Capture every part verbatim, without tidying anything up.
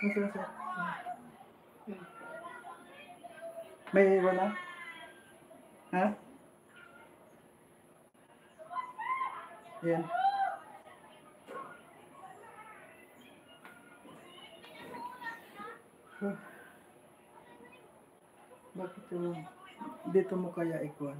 May wala? Ha? Yan. Huh. Bakit yung dito mo kaya ikuan?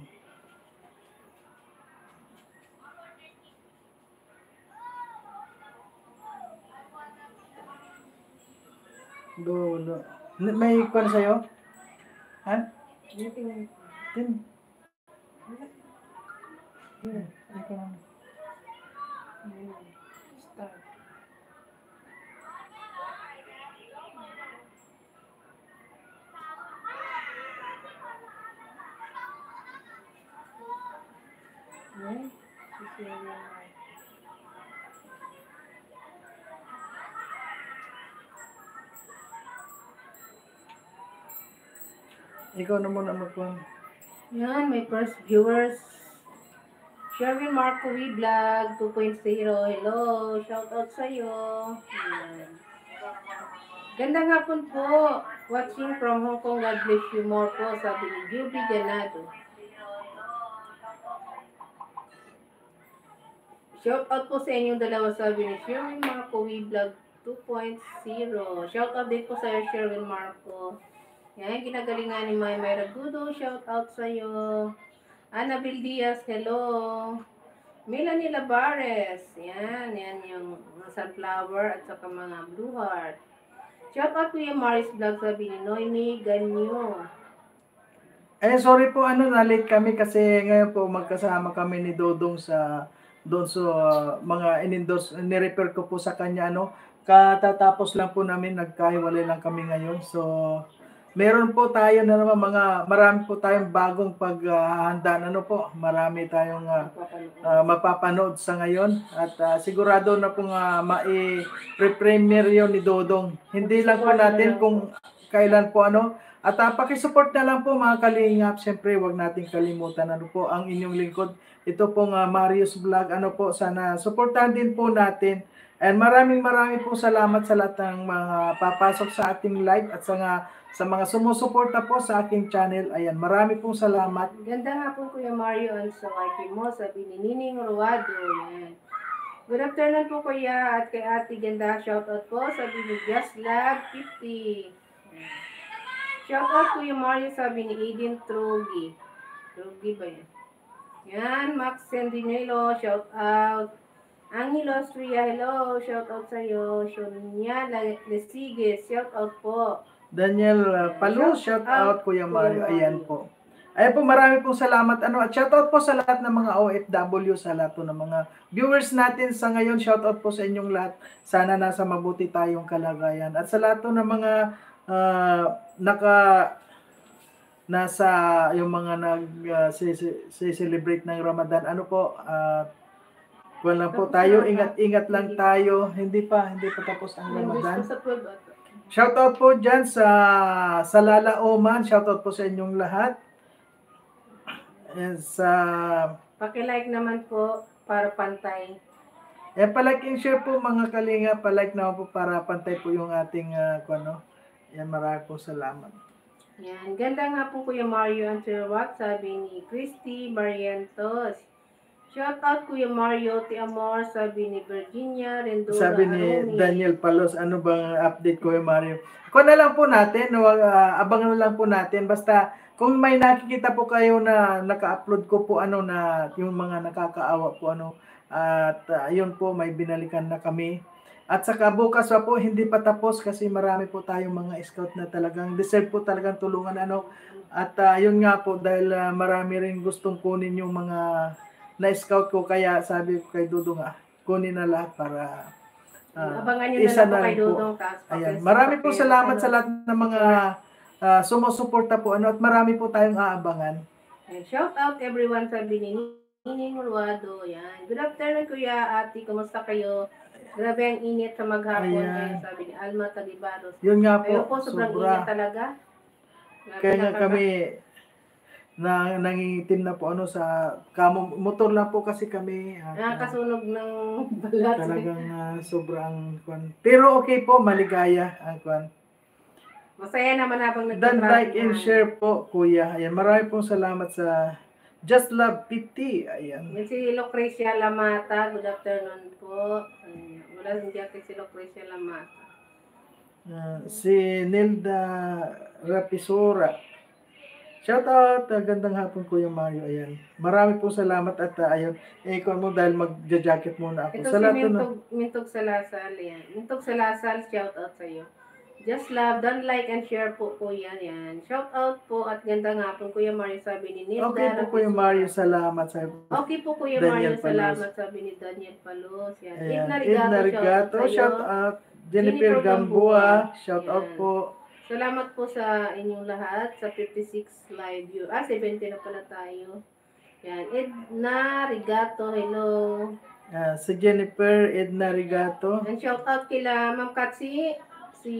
Do, do. May ikuan sa'yo? Ha? Tin. Yan. Ikuan. Start. Okay. Ikaw na muna magkuhan. Yan, my first viewers. Sherwin Marco V Vlog two point oh. Hello, shout out sa'yo. Yan. Gandang hapon po. Watching from Hong Kong. God bless you more po. Sabi ni Juby Ganado. Shout out po sa inyong dalawa, sabi ni Sherwin Marco V Vlog two point oh. Shout out din po sa iyo, Sherwin Marco. Yan, ginagalingan ni May May Ragudo. Shout out sa iyo. Annabel Diaz, hello. Melanie Labares. Yan, yan yung mga sunflower at saka mga blue heart. Shout out po yung Maris Vlog, sabi ni Noemi Ganyo. Eh, sorry po, ano, na-late kami kasi ngayon po magkasama kami ni Dodong sa doon sa uh, mga in-endorse, ni-refer ko po sa kanya, ano, katatapos lang po namin, nagkahiwalay lang kami ngayon. So, meron po tayo na naman mga, marami po tayong bagong paghahanda, uh, ano po, marami tayong uh, uh, mapapanood sa ngayon. At uh, sigurado na pong uh, ma-premiere yun ni Dodong. Hindi lang po natin kung kailan po, ano, at uh, pakisupport na lang po mga kalingap. Siyempre, wag nating kalimutan ano po ang inyong lingkod. Ito pong uh, Marius Vlog. Ano po, sana supportahan din po natin. And maraming maraming po salamat sa lahat ng mga papasok sa ating live at sa, nga, sa mga sumusuporta po sa aking channel. Ayan, marami pong salamat. Ganda nga po Kuya Mario ang sa wifi mo, sabi ni Nining Ruado. Yan. Good afternoon po Kuya at kay Ate Ganda. Shoutout po, sabi ni Just Lab fifty. Yan. Shoutout Kuya Mario, sabi ni Aiden Trogi. Trogi ba yan? Yan, Max Sendinelo, shoutout. Angelo Astria, hello, shoutout sa'yo. Shonya Lesiges, shoutout po. Daniel uh, Palu, shoutout Kuya Mario. Ayan po. Ayan po, marami pong salamat. Ano, at shoutout po sa lahat ng mga O F W, sa lahat po ng mga viewers natin sa ngayon. Shoutout po sa inyong lahat. Sana nasa mabuti tayong kalagayan. At sa lahat po ng mga uh, naka nasa yung mga nag uh, celebrate ng Ramadan, ano po, uh, wala po tayo, ingat-ingat lang tayo, hindi pa hindi pa tapos ang Ramadan. Shoutout po dyan sa sa Lala Oman, shoutout po sa inyong lahat. And sa paki-like naman po para pantay. Eh, palike and share po mga kalinga, palike naman po para pantay po yung ating uh, ano. Yan, marami po salamat. Yan, ganda nga po Kuya Mario ang Terwak, sabi ni Christy Barrientos. Shout out Kuya Mario T. Amor, sabi ni Virginia Rendora. Sabi ni Arumi. Daniel Palos, ano bang update Kuya Mario? Kung na lang po natin, uh, abangan na lang po natin. Basta kung may nakikita po kayo na naka-upload ko po ano na yung mga nakakaawa po ano, at uh, yun po may binalikan na kami. At saka bukas pa po, hindi pa tapos kasi marami po tayong mga scout na talagang deserve po talagang tulungan ano. At uh, yun nga po dahil uh, marami rin gustong kunin yung mga na-scout ko, kaya sabi ko kay Dudong ah, kunin na lahat para uh, abangan nyo na lang po kay Dudong. Ayan, marami po salamat sa lahat ng mga uh, sumusuporta po ano, at marami po tayong aabangan. And shout out everyone, sabi ni Nining Ruado. Yan. Good afternoon Kuya Ate, kumusta kayo? Grabe ang init sa maghapon kayo, sabi ni Alma Tagibaros. Yun nga po, Ayun po, sobrang sobra. Init talaga. Grabe kaya nga kami, na nangingitim na po ano sa kamo motor lang po kasi kami at ah, Nakakasunog ng balat. talagang ah, sobrang kwan. Pero okay po, maligaya ang kwan. Masaya naman habang Dan like and nagtatrabaho. share po, kuya. Ayan, marami pong salamat sa Just Love fifty. Ayan. Yan si Lucrecia Lamata. Good afternoon po. Ayan. Wala hindi ako si Lucrecia Lamata. Ah, si Nilda Rapisora. Shout out, ah, gandang hapon Kuya Mario. Ayan. Marami pong salamat at ah, ayun, eh kung mo dahil magja-jacket muna ako. Ito Sa si lahat ng Mintog, Mintog Salasal. Yan. Mintog Salasal, shout out sa iyo. Just love, don't like and share po kuya. Yan. Shout out po at gandang hapon Kuya Mario, sabi ni Nilda. Okay po Kuya Rapisura. Mario, salamat sa Okay po Kuya Daniel Mario, Palos. salamat sabi ni Daniel Palos. Yan. Ed Ayan. Narigato, Ed Narigato, shout shout out. out. Jennifer Jennifer Gamboa, Gamboa. shout out Ayan. po. Salamat po sa inyong lahat sa fifty-six live view. Ah, seventy na pala tayo. Yan. Edna Rigato, hello. Ah, si Jennifer Edna Rigato. And shout out kila Ma'am Katsi, si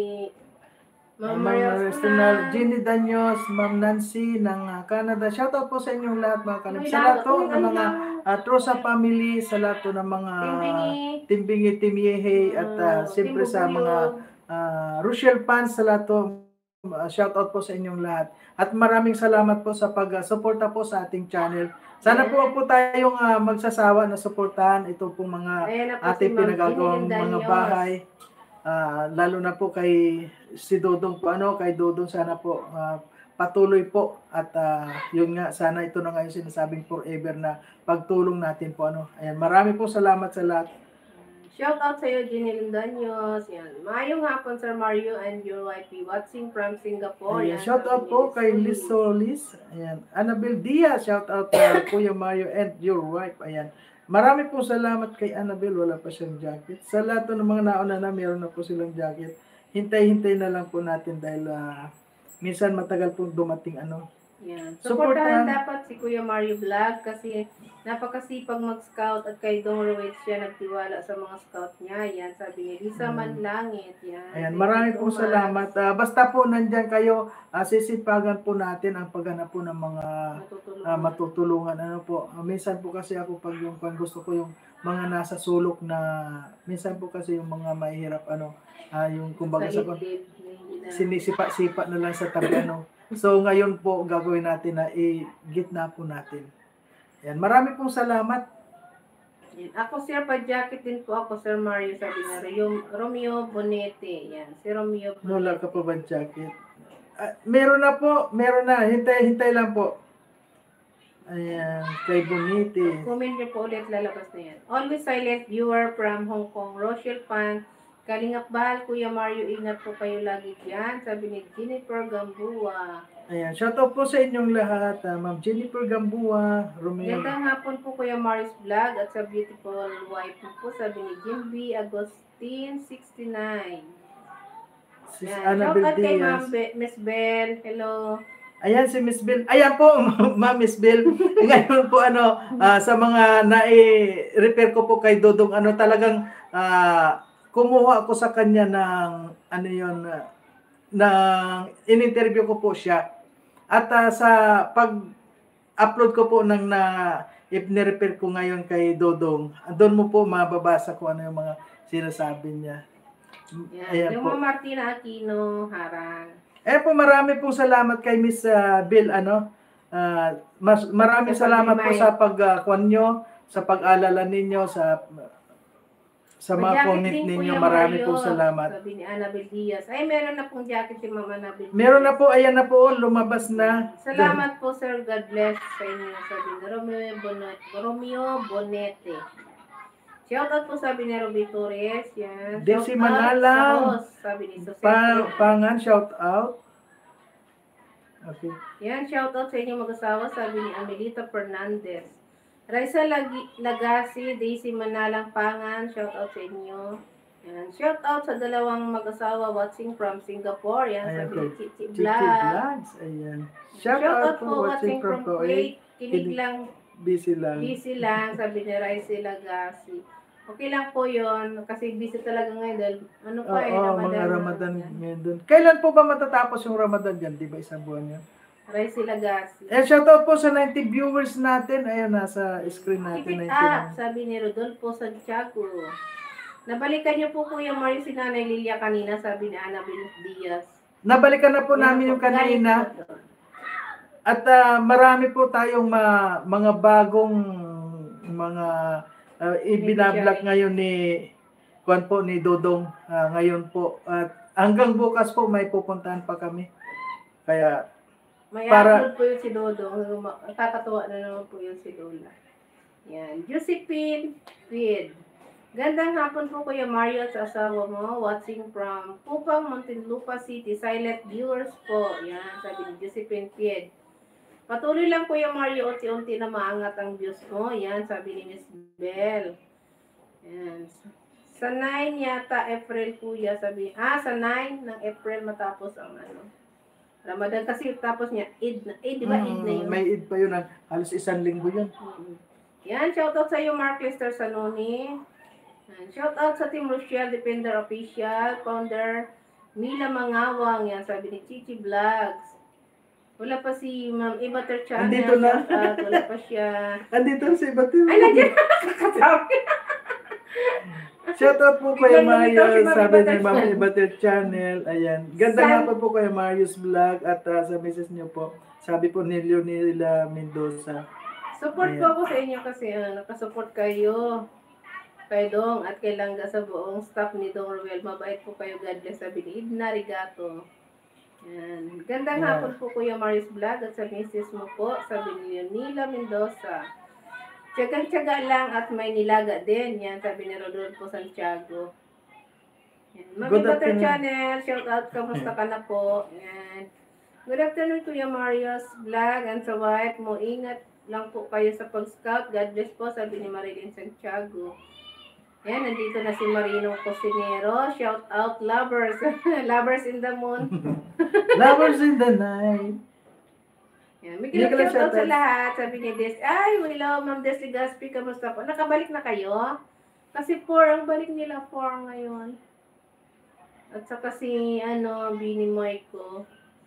Ma'am Ma'am Maria Arsenal, Ostunan. Jenny Danyos, Ma'am Nancy ng ah, Canada. Shout out po sa inyong lahat mga kanib. Sa lahat po ng mga uh, Trosa family, sa lahat po ng mga Timbingi. Timbingi, Timyehe, at uh, Oh, siyempre sa Timbubuyog. mga uh, Rochelle fans, sa lahat po. Uh, shout out po sa inyong lahat. At maraming salamat po sa pag-suporta po sa ating channel. Sana po po tayong uh, magsasawa na suportahan ito pong mga Ayan na po si ating Ma'am pinagagawang Jenny mga Danyos. bahay. Ah, lalo na po kay si Dodong po ano, kay Dodong sana po ah, patuloy po at ah, yun nga sana ito na nga yung sinasabing forever na pagtulong natin po ano. Ayan, marami po salamat sa lahat. Shout out sa iyo, Ginny Danyos. Yan. Mayong hapon, Sir Mario and your wifey watching from Singapore. Ayan, Yan, shout sabi out ni po Liz kay Solis. Liz Solis. Ayan, Annabel Diaz, shout out kay Kuya Mario and your wife. Ayan. Marami po salamat kay Annabel, wala pa siyang jacket. Sa lahat ng mga nauna na, meron na po silang jacket. Hintay-hintay na lang po natin dahil ah, minsan matagal po dumating ano. Yan. Suportahan. Suportahan dapat si Kuya Mario Vlog kasi napakasipag mag-scout at kay Dong Ruiz siya nagtiwala sa mga scout niya. Yan, sabi niya, Lisa Hmm. Manlangit. Yan. Ayan, Thank marami you so pong much. salamat. Ah, basta po nandyan kayo, ah, sisipagan po natin ang paghanap po ng mga Matutulungan. ah, matutulungan. Ano po, ah, minsan po kasi ako pag yung pag gusto ko yung mga nasa sulok na, minsan po kasi yung mga mahihirap, ano, ah, yung kumbaga sa sa idlib, hindi na- sinisipa-sipa na lang sa tabi, ano. So, ngayon po, gagawin natin na i-gitna po natin. Ayan, marami pong salamat. Yan. Ako sir, pa-jacket din po ako, Sir Mario, sabi na Romeo, Romeo Bonete. Yan, si Romeo Bonete. Wala ka pa ba jacket? Ah, meron na po, meron na. Hintay, hintay lang po. Ayan, kay Bonite. Comment niyo po ulit, lalabas na yan. Always silent viewer from Hong Kong, Rochelle Fan. Kalingap bahal, Kuya Mario, ingat po kayo lagi dyan. Sabi ni Jennifer Gamboa. Ayan, shout out po sa inyong lahat. Ah, Ma'am Jennifer Gamboa, Romeo. Gandang hapon po Kuya Mario's vlog at sa beautiful wife mo po, sabi ni Jim B. Agustin sixty-nine. Sis Yan. Shout Annabel out kay Ma'am Diaz. Be- Miss Bell. Hello. Ayan si Miss Bill. Ayan po, Ma'am Miss Bill. Ngayon po ano, ah, sa mga nai-repair ko po kay Dodong, ano talagang ah, kumuha ako sa kanya ng ano yun, ah, ng in-interview ko po siya. At ah, sa pag-upload ko po ng na if ni-repair ko ngayon kay Dodong, doon mo po mababasa ko ano yung mga sinasabi niya. Yan. Ayan Yung po. mga Martina Aquino, Harang. Eh po, marami pong salamat kay Miss ah, Bill, ano. Ah, mas maraming Sa salamat po pag-remind. sa pag-kuan nyo, sa pag-alala ninyo, sa sa mga May comment jacket din, ninyo. Kuya Marami Mario, pong salamat. Sabi ni Annabel Diaz. Ay, meron na pong jacket si Mama Annabel Diaz. Meron na po, ayan na po, lumabas na. Salamat po, Sir. God bless sa inyo. Sabi ni Romeo Bonete. Romeo Bonete. Shoutout po sabi ni Robby Torres. Yan. Desi Shoutout Manalang. sa host, sabi ni Jose. Pa, pangan, shout out. Okay. Yan, shoutout sa inyong mag-asawa, sabi ni Amelita Fernandez. Raisa Lagi, Lagasi, Daisy Manalang Pangan, shoutout sa inyo. Yan, shoutout sa dalawang mag-asawa watching from Singapore. Yan, Ayan sabi po. ni Chichi Chichi Vlog. Vlogs. Ayan. Shout Shoutout out po po watching from Kuwait. Kuwait. Kinig Kinig- lang, Busy lang. busy lang, sabi ni Raisa Lagasi. Okay lang po yon kasi busy talaga ngayon dahil ano Oo, pa eh, mga na- Ramadan ngayon doon. Kailan po ba matatapos yung Ramadan dyan? Di ba isang buwan yan? Rice Legacy. Eh, shoutout po sa ninety viewers natin. Ayun, nasa screen Keep natin. it ninety up, na. sabi ni Rodolfo Santiago. Nabalikan niyo po Kuya Mario si Nanay Lilia kanina, sabi ni Annabel Diaz. Nabalikan na po Yan namin po, yung galing kanina. po doon. At ah, marami po tayong ma- mga bagong mga uh, ibinablog ngayon ni Kwan po ni Dodong ah, ngayon po. At hanggang bukas po may pupuntahan pa kami. Kaya May Para- upload po yun si Dodo. Kakatuwa na naman po yun si Dola. Yan. Josephine Feed. Gandang hapon po Kuya Mario at sa asawa mo. Watching from Pupang, Muntinlupa City. Silent viewers po. Yan. Sabi ni Josephine Feed. Patuloy lang Kuya Mario. Unti-unti na maangat ang views mo. Yan. Sabi ni Miss Bell. Yan. Sa nine yata April Kuya. Sabi. Ah, sa nine ng April matapos ang ano. Ramadan kasi tapos niya, Eid na. Eh, di ba Eid na mm, yun? may Eid pa yun. ah. Halos isang linggo yun. Mm. Yan, shoutout sa iyo Mark Lester Sanoni. Yan, shoutout sa Team Rochelle, Defender Official, Founder Mila Mangawang. Yan, sabi ni Chichi Vlogs. Wala pa si Ma'am Ibater Channel. Andito na. Shoutout, wala pa siya. Andito si Batim. Ay, nandiyan. Katabi. Shoutout po kay Biglang lumitaw si Mario, Ma'am sabi ni Ibater Ma'am Channel. Ibater Channel. Ayan. Ganda San- nga po po kay Mario's Vlog at ah, sa message niyo po. Sabi po ni Leonila Mendoza. Support Ayan. po ako sa inyo kasi uh, nakasupport kayo. Kay Dong at kay Langga sa buong staff ni Dong Ruel. Mabait po kayo. God bless. Sabi ni Idna Rigato. Yan. Gandang Yeah. hapon po Kuya Marius Vlog at sa misis mo po. Sabi ni Leonila Mendoza. Tiyagang-tiyaga lang at may nilaga din. Yan. Sabi ni Rodolfo Santiago. Yan. Mami Good Butter afternoon. Channel. Shout out. Kamusta ka na po? Yan. Good afternoon Kuya Marius Vlog and sa wife mo. Ingat lang po kayo sa pag-scout. God bless po. Sabi ni Marilyn Santiago. Yan, nandito na si Marino Cosinero. Shout out, lovers. Lovers in the moon. Lovers in the night. Yan, may Nicolas shout out sa shoutouts. lahat. Sabi ni Des, ay, hello, Ma'am Des Legaspi, kamusta po? Nakabalik na kayo? Kasi four, ang balik nila four ngayon. At saka si, ano, Bini Moiko.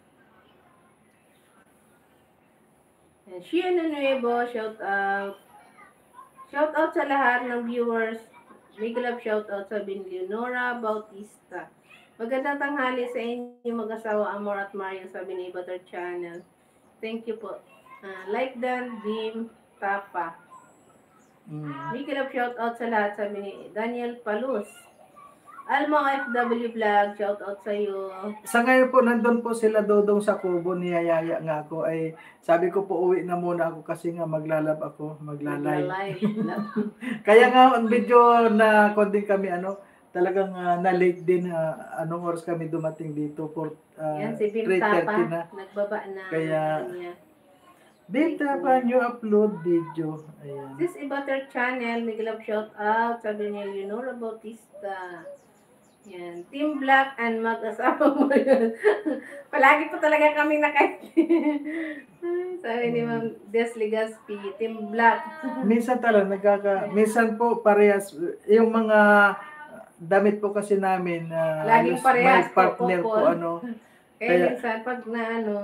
Yan, Shiana Nuevo, shout out. Shout out sa lahat ng viewers. Big love shout out sa Bin Leonora Bautista. Magandang tanghali sa inyo mag-asawa Amor at Mario sa Bin Butter Channel. Thank you po. Uh, like Dan, Bim, Tapa. Mm. Big love shout out sa lahat sa ni Daniel Palus. Almo F W Vlog, shout out sa iyo. Sa ngayon po, nandun po sila Dodong sa kubo, niyayaya nga ako. Ay, sabi ko po, uwi na muna ako kasi nga maglalab ako, maglalay. Live. Kaya nga, on video na konding kami, ano, talagang uh, na-late din, uh, anong oras kami dumating dito for uh, Yan si Bim three Tapa, thirty na. nagbaba na. Kaya- ano niya. Bita pa nyo upload video. Ayan. This is Butter Channel, may love shout out, sabi ni Leonora Bautista. Yan, Team Black and mag-asawa mo yun. Palagi po talaga kami nakay. Sabi ni Ma'am Des Legaspi, Team Black. Minsan talaga, nagkaka, minsan po parehas, yung mga damit po kasi namin, uh, Laging parehas may po, partner po, po, po. ano. Kaya Kaya- minsan pag na ano,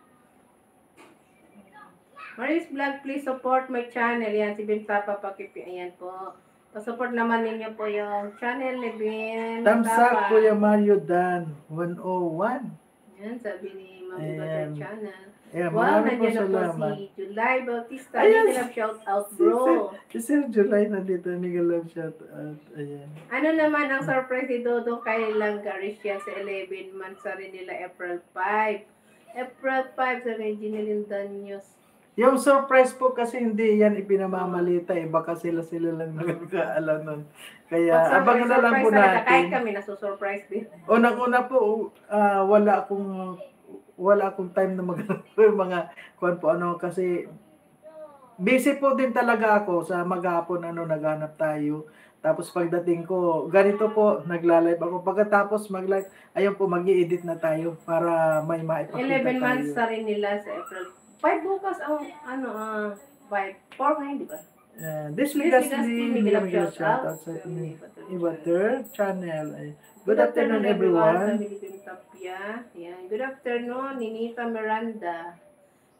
Maris Vlog, please support my channel. Yan, si Bim Tapa Pakipi. Ayan po. Pasupport naman ninyo po yung channel ni Bim Thumbs Tapa. up, Kuya Mario Dan, one oh one. Yan, sabi ni Ma'am Ayan. Butter Channel. Ayan, Wow, marami po nandiyan na po salamat. si July Bautista. Ayan, Ayan, love shout out, bro. Si Sir July nandito, Miguel Love shout out. Ayan. Ano naman ang surprise ni Dodo kay Langga Rachel sa eleven months sa rin nila April five. April five sa Regina Lindanios. Yung surprise po kasi hindi yan ipinamamalita eh. Baka sila-sila lang nagkakaalam nun. Kaya abangan na lang po Kahit natin. kami nasusurprise din. Unang-una po, ah, wala akong wala akong time na mag mga kuan po ano kasi busy po din talaga ako sa maghapon ano naghanap tayo. Tapos pagdating ko, ganito po, nagla-live ako. Pagkatapos mag-live, ayun po, mag-i-edit na tayo para may maipakita eleven tayo. months sa rin nila sa April five bukas ang ano ah five four ngayon, di ba? Uh, this This Legaspi, Legaspi, Miguel Miguel Miguel shout shout out out sa sa Ibater channel. Ay, good afternoon everyone. Sa Milipin Tapia. Yan. Good afternoon, Ninita Miranda.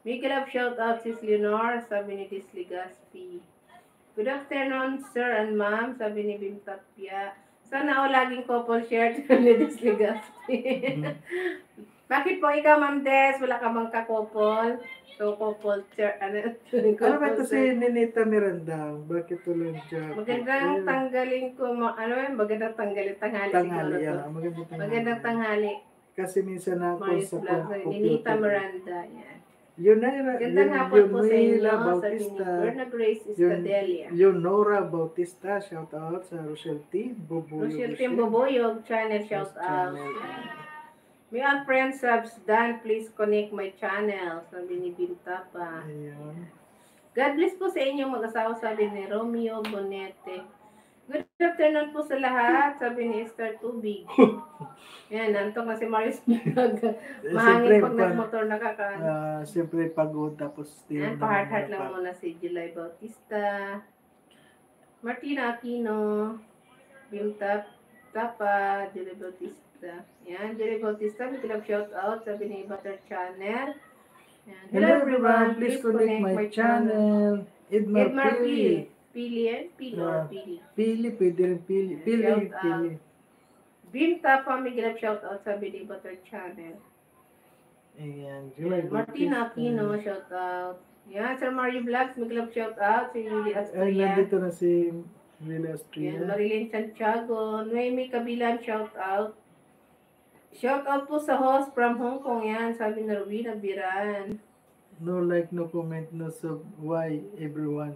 Big love shout out sis Leonor, sabi ni Disli Gaspi. Good afternoon, sir and ma'am, sabi ni Bim Tapia. Sana ako laging couple share ni Disli Gaspi. Bakit po ikaw, Ma'am Des, wala ka bang ka-couple? So, couple share, ano? Ano ba ito si Ninita Miranda? Bakit walang job? Magandang tanggalin ko, ma- ano yun? Magandang tanggalin, tanghali, Tanghali, siguro yan. to. Magandang tanghali. Magandang tanghali. Kasi minsan na ako Marius sa Vlog, Ninita Miranda, yan. Yun na, Magandang yun, hapon po sa inyo, Yunila sabi ni Bautista. Berna Grace Yun, Estadelia. yun Nora Bautista, shout out sa Rochelle T. Bubuyog. Rochelle Tim Boboyog, channel shout out. May ang friends subs done, please connect my channel, sabi ni Binta pa. Ayan. God bless po sa inyong mag-asawa, sabi ni Romeo Bonete. Good afternoon po sa lahat, sabi ni Esther Tubig. Yan, nantok na si Marius. Mahangin pag nagmotor nakakaan. Uh, Siyempre pagod tapos Yan, pa-heart-heart lang muna si July Bautista. Martina Aquino. Binta Tapa, Julie Bautista. Yan, Julie Bautista, may club shout out, sabi ni Butter Channel. Yan. Hello everyone, please connect my channel. Edmar, Edmar Pili. Pili, yan? Pili or Pili? Pili, pwede rin Pili. Pili, Shout out. Pili. Bim Tapa, may club shout out, sabi ni Butter Channel. Ayan, Yan. Martina Aquino, shout out. Yan, Sir Mario Vlogs, may club shout out, si Willie Ay, Astria. nandito na si Willie Yan, Astria. Marilyn Santiago, Noemi Kabilan, shout out. Shout out po sa host from Hong Kong yan, sabi ni Rowena Biran. No like, no comment, no sub. Why, everyone?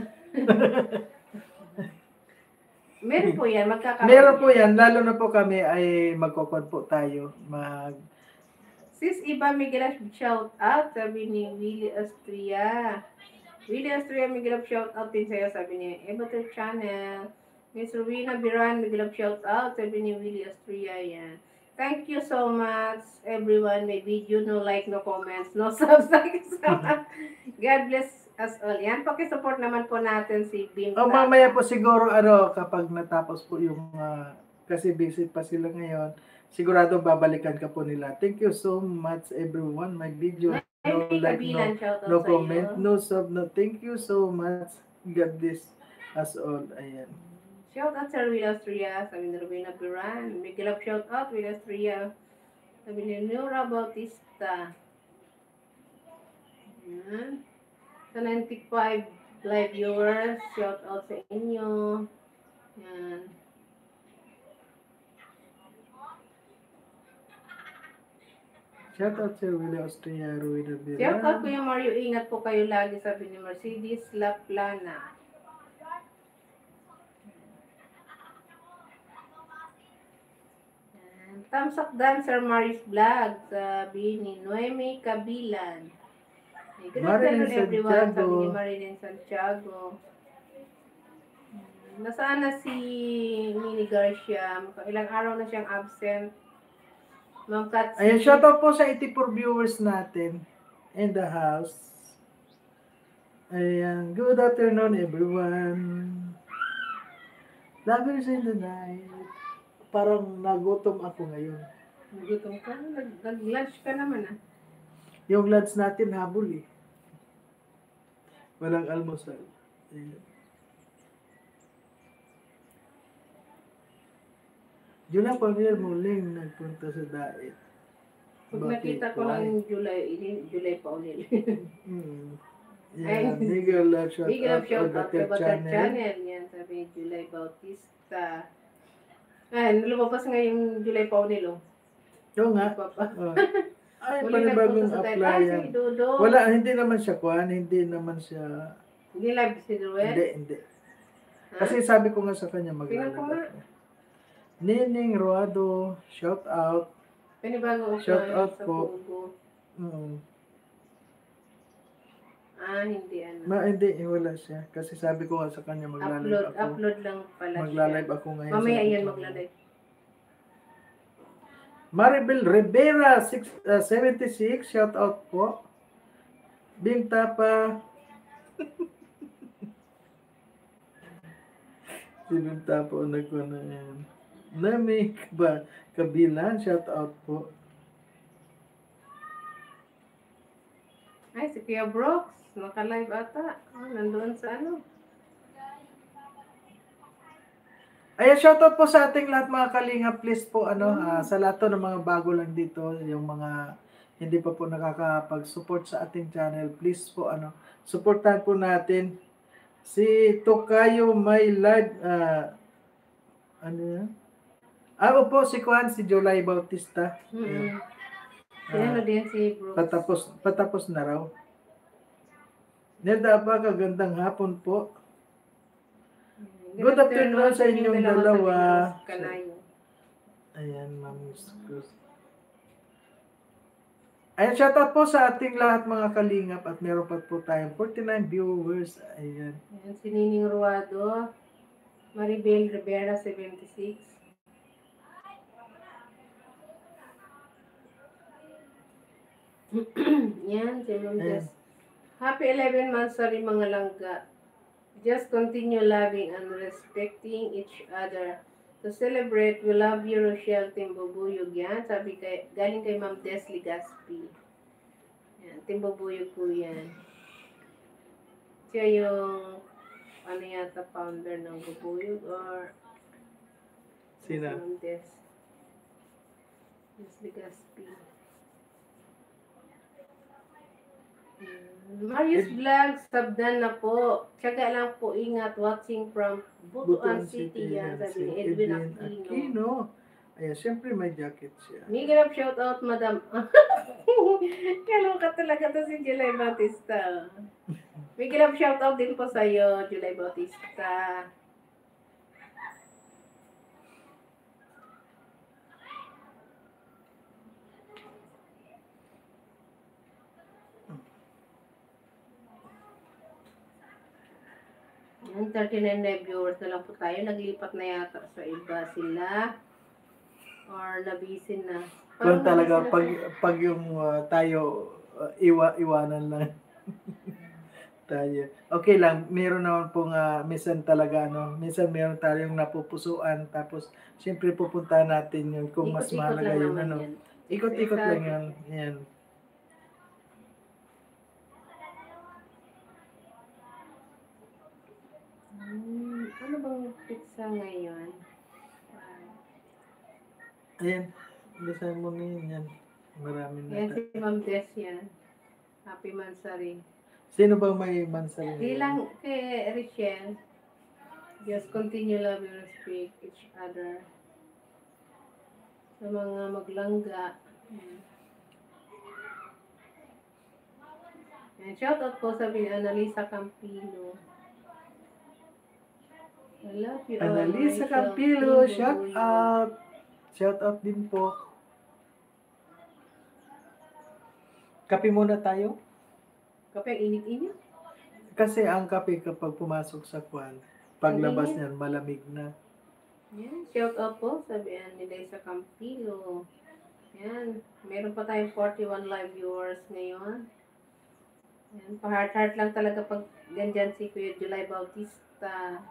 Meron po yan, magkakaroon. Meron po yan, lalo na po kami ay magkukod po tayo. Mag... Sis Iba Miguel, shout out, sabi ni Willie Astria. Willie Astria, Miguel, shout out din sa'yo, sabi niya. Evator Channel. Miss Rowena Biran, Miguel, shout out, sabi ni Willie Astria, yan. Thank you so much, everyone. May video, no like, no comments, no subs. Thank you so much. God bless us all. Yan, pakisupport naman po natin si Bim. Oh, mamaya po siguro, ano, kapag natapos po yung, uh, kasi busy pa sila ngayon, sigurado babalikan ka po nila. Thank you so much, everyone. My video, no like, no, no comment, no sub, no. Thank you so much. God bless us all. Ayan. Shout out sa Will Astria, sabi ni Rowena Biran. Miguel up shout out, Will Astria. Sabi ni Nora Bautista. Ayan. Sa ninety-five live viewers, shout out sa inyo. Ayan. Shout out sa Willie Austria, Rowena Biran. Shout out Kuya Mario, ingat po kayo lagi, sabi ni Mercedes Laplana. Thumbs up Dancer Marius Vlog, sabi ni Noemi Kabilan. Good afternoon everyone, sabi ni Marilyn Santiago. Nasaan na si Mini Garcia? Ilang araw na siyang absent. Ma'am Katsi. Ayan, shout out po sa eighty-four viewers natin in the house. Ayan, good afternoon everyone. Lovers in the night. Parang nagutom ako ngayon. Nagutom ka? Nag-lunch ka naman ah. Yung lunch natin habol eh. Walang almusal. Ayan. Yun lang pamilya muling nagpunta sa diet. Pag nakita ko lang yung July, July pa ulit. Hmm. Yeah, Miguel love shout Miguel out shout on out Butter sa Butter Channel. Channel. Yan, sabi ni July Bautista. Ay, lumabas nga yung July pa ulit. Oo nga. Papa. Oh. Ay, Muli panibagong nagpunta sa diet. apply Ay, yan. si Dodo. Wala, hindi naman siya kuhan, hindi naman siya... Hindi live si Ruel? Hindi, hindi. Ha? Kasi sabi ko nga sa kanya Tingnan ko maglalagay nga. ako. Nining Ruado, shout out. Panibago ko Shout out sa po. Pogo. Mm. Ah, hindi ano. Ma, hindi, eh, wala siya. Kasi sabi ko nga sa kanya maglalagay Upload, ako. upload lang pala Maglalay siya. ako ngayon. Mamaya sabi yan ko. maglalay. Maribel Rivera, six, uh, seventy-six, shout out po. Bing Tapa. Si Bing Tapa o nagkuha na yan. Nami ba? Kabilan, shout out po. Ay, si Kuya Brooks. Naka-live ata. Oh, nandoon sa ano. Ayan, shoutout po sa ating lahat mga kalinga. Please po, ano, ah, sa lahat to ng mga bago lang dito, yung mga hindi pa po nakakapag-support sa ating channel, please po, ano, supportan po natin si Tokayo May Live, ah, ano yan? Ah, opo, si Juan, si July Bautista. Ayan. Mm. Sinano Ah, din si Brooks. patapos, patapos na raw. Neda ba, kagandang hapon po. Good afternoon sa inyong dalawa. Kanayo. Ayan, Ma'am Cruz. Ayan, shoutout po sa ating lahat mga kalingap at meron pa po tayong forty-nine viewers. Ayan. Ayan, si Nining Ruado. Maribel Rivera, seventy-six. Yan, si Ma'am Ayan. Jess. Happy eleven months sa rin mga langga. Just continue loving and respecting each other. To celebrate, we love you, Rochelle Timbubuyog. Yan, sabi kay, galing kay Ma'am Desli Gaspi. Yan, Timbubuyog po yan. Siya yung, ano yata, founder ng Bubuyog or Sino? Ma'am Des. Desli Gaspi. Yan. Marius Vlog, sabdan na po. Tiyaga lang po, ingat. Watching from Butuan City. Yan, sabi ni Edwin Aquino. Aquino. Ayan, syempre may jacket siya. Miguel up, shout out, madam. Kaloka talaga to si July Bautista. Miguel up, shout out din po sa'yo, July Bautista. Yan, thirty-nine na viewers na lang po tayo. Naglipat na yata sa iba sila. Or nabisin na. Kung Parang talaga, nabisin na pag, sila. pag yung uh, tayo, uh, iwa, iwanan lang. tayo. Okay lang, meron naman pong uh, minsan talaga, no? Minsan meron tayong napupusuan, tapos siyempre pupuntahan natin yun kung mas Ikot-ikot mahalaga lang yun, naman ano. yan. Ikot-ikot Sa- lang yan. Yan. Hmm, ano bang pizza ngayon? Ayan. Bisahin mo na yun, yan. Marami na. Yan ta- si Ma'am Des yan. Happy Mansari. Sino bang may mansari? Di lang kay Richelle. Just continue love and respect each other. Sa mga maglangga. Hmm. And shout out po sa Annalisa Campino. I love you all. Annalisa Rachel Campilo, Timbuyog. shout out. Shout out din po. Kape muna tayo. Kape ang init-init. Kasi ang kape kapag pumasok sa kwan, paglabas Ang init. niyan, malamig na. Yan, shout out po sabihan ni Liza Campilo. Yan, meron pa tayong forty-one live viewers ngayon. Yan, pa-heart-heart lang talaga pag ganyan si Kuya July Bautista.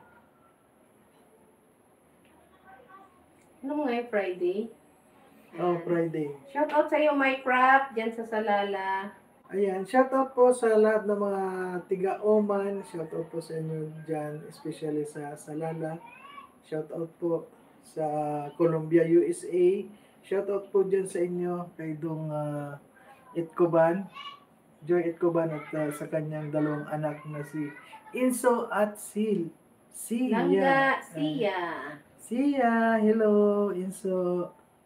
Ano mo ngayon, Friday? Oh, Friday. Shout out sa iyo, My Craft, dyan sa Salala. Ayan, shout out po sa lahat ng mga tiga-Oman. Shout out po sa inyo dyan, especially sa Salala. Shout out po sa Colombia, U S A. Shout out po dyan sa inyo kay Dong uh, Itcoban. Joy Itcoban at uh, sa kanyang dalawang anak na si Inso at Sil. Sia. Langga, Sia. Sia, hello, Inso.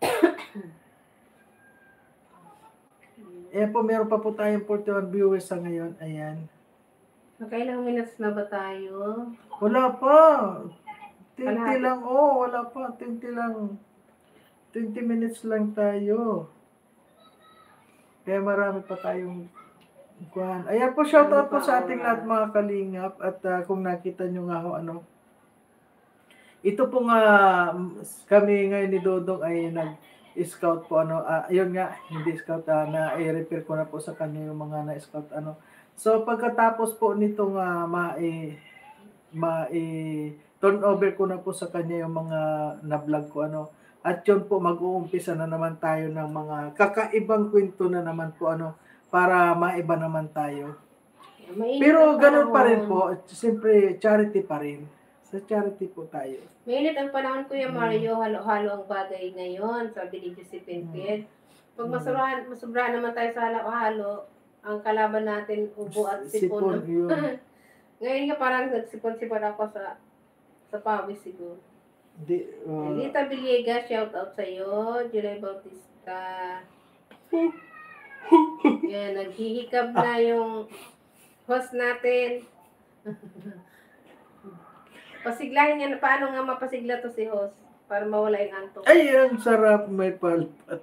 Eh po, meron pa po tayong forty-one viewers sa ngayon. Ayan. Nakailang minutes na ba tayo? Wala pa. twenty Kalahati. lang. Oh, wala pa. twenty lang. twenty minutes lang tayo. Kaya marami pa tayong kuhan. Ayan po, shoutout po sa ating lahat mga kalingap. At uh, kung nakita nyo nga ho, ano, ito po nga, kami ngayon ni Dodong ay nag-scout po, ano, uh, ayun nga, hindi scout, uh, na-repair ko na po sa kanya yung mga na-scout, ano. So, pagkatapos po nitong uh, ma-i, ma-i, turn over ko na po sa kanya yung mga na-vlog ko, ano. At yun po, mag-uumpisa na naman tayo ng mga kakaibang kwento na naman po, ano, para maiba naman tayo. Mainit Pero ang ganun pa rin panahon. po, siyempre charity pa rin. Sa charity po tayo. Mainit ang panahon, Kuya Mm. Mario, halo-halo ang bagay ngayon, sabi ni Joseph Penped. Pag masurahan, masubra naman tayo sa halo-halo, ang kalaban natin, ubo at Sipon, sipon. yun. Ngayon nga parang nagsipon-sipon ako sa sa pawis siguro. Di, uh, Lita Villegas, shout out sa'yo. July Bautista. Yan, naghihikab na yung host natin. Pasiglahin nga, paano nga mapasigla to si host? Para mawala yung antok. ay, ang sarap may palpat.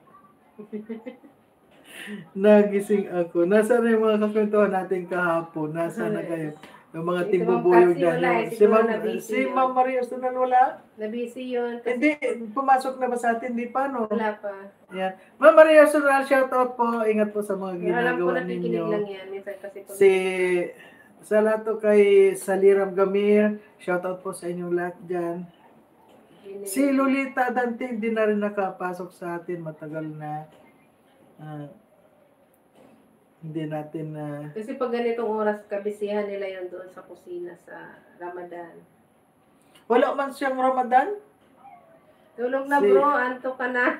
Nagising ako. Nasaan na yung mga kakwentuhan natin kahapon? Nasaan na kayo? Yung mga Si timbubuyog Ma'am Patsy dyan. wala eh, Si siguro Ma'am, na-busy si yun. Ma'am Maria Estunan wala? Na-busy yun. Kasi Hindi, pumasok na ba sa atin? Hindi pa, no? wala pa. Yan. Ma'am Maria Estunan, shout out po. Ingat po sa mga Alam ko ginagawa nakikinig ninyo. lang yan. Minsan kasi pag Si sa lahat to kay Saliram Gamir, shout out po sa inyong lahat dyan. Si Lolita Dante hindi na rin nakapasok sa atin, matagal na. Ah, hindi natin na Kasi pag ganitong oras, kabisihan nila yun doon sa kusina sa Ramadan. wala man siyang Ramadan. Tulog na Si- bro, antok ka na.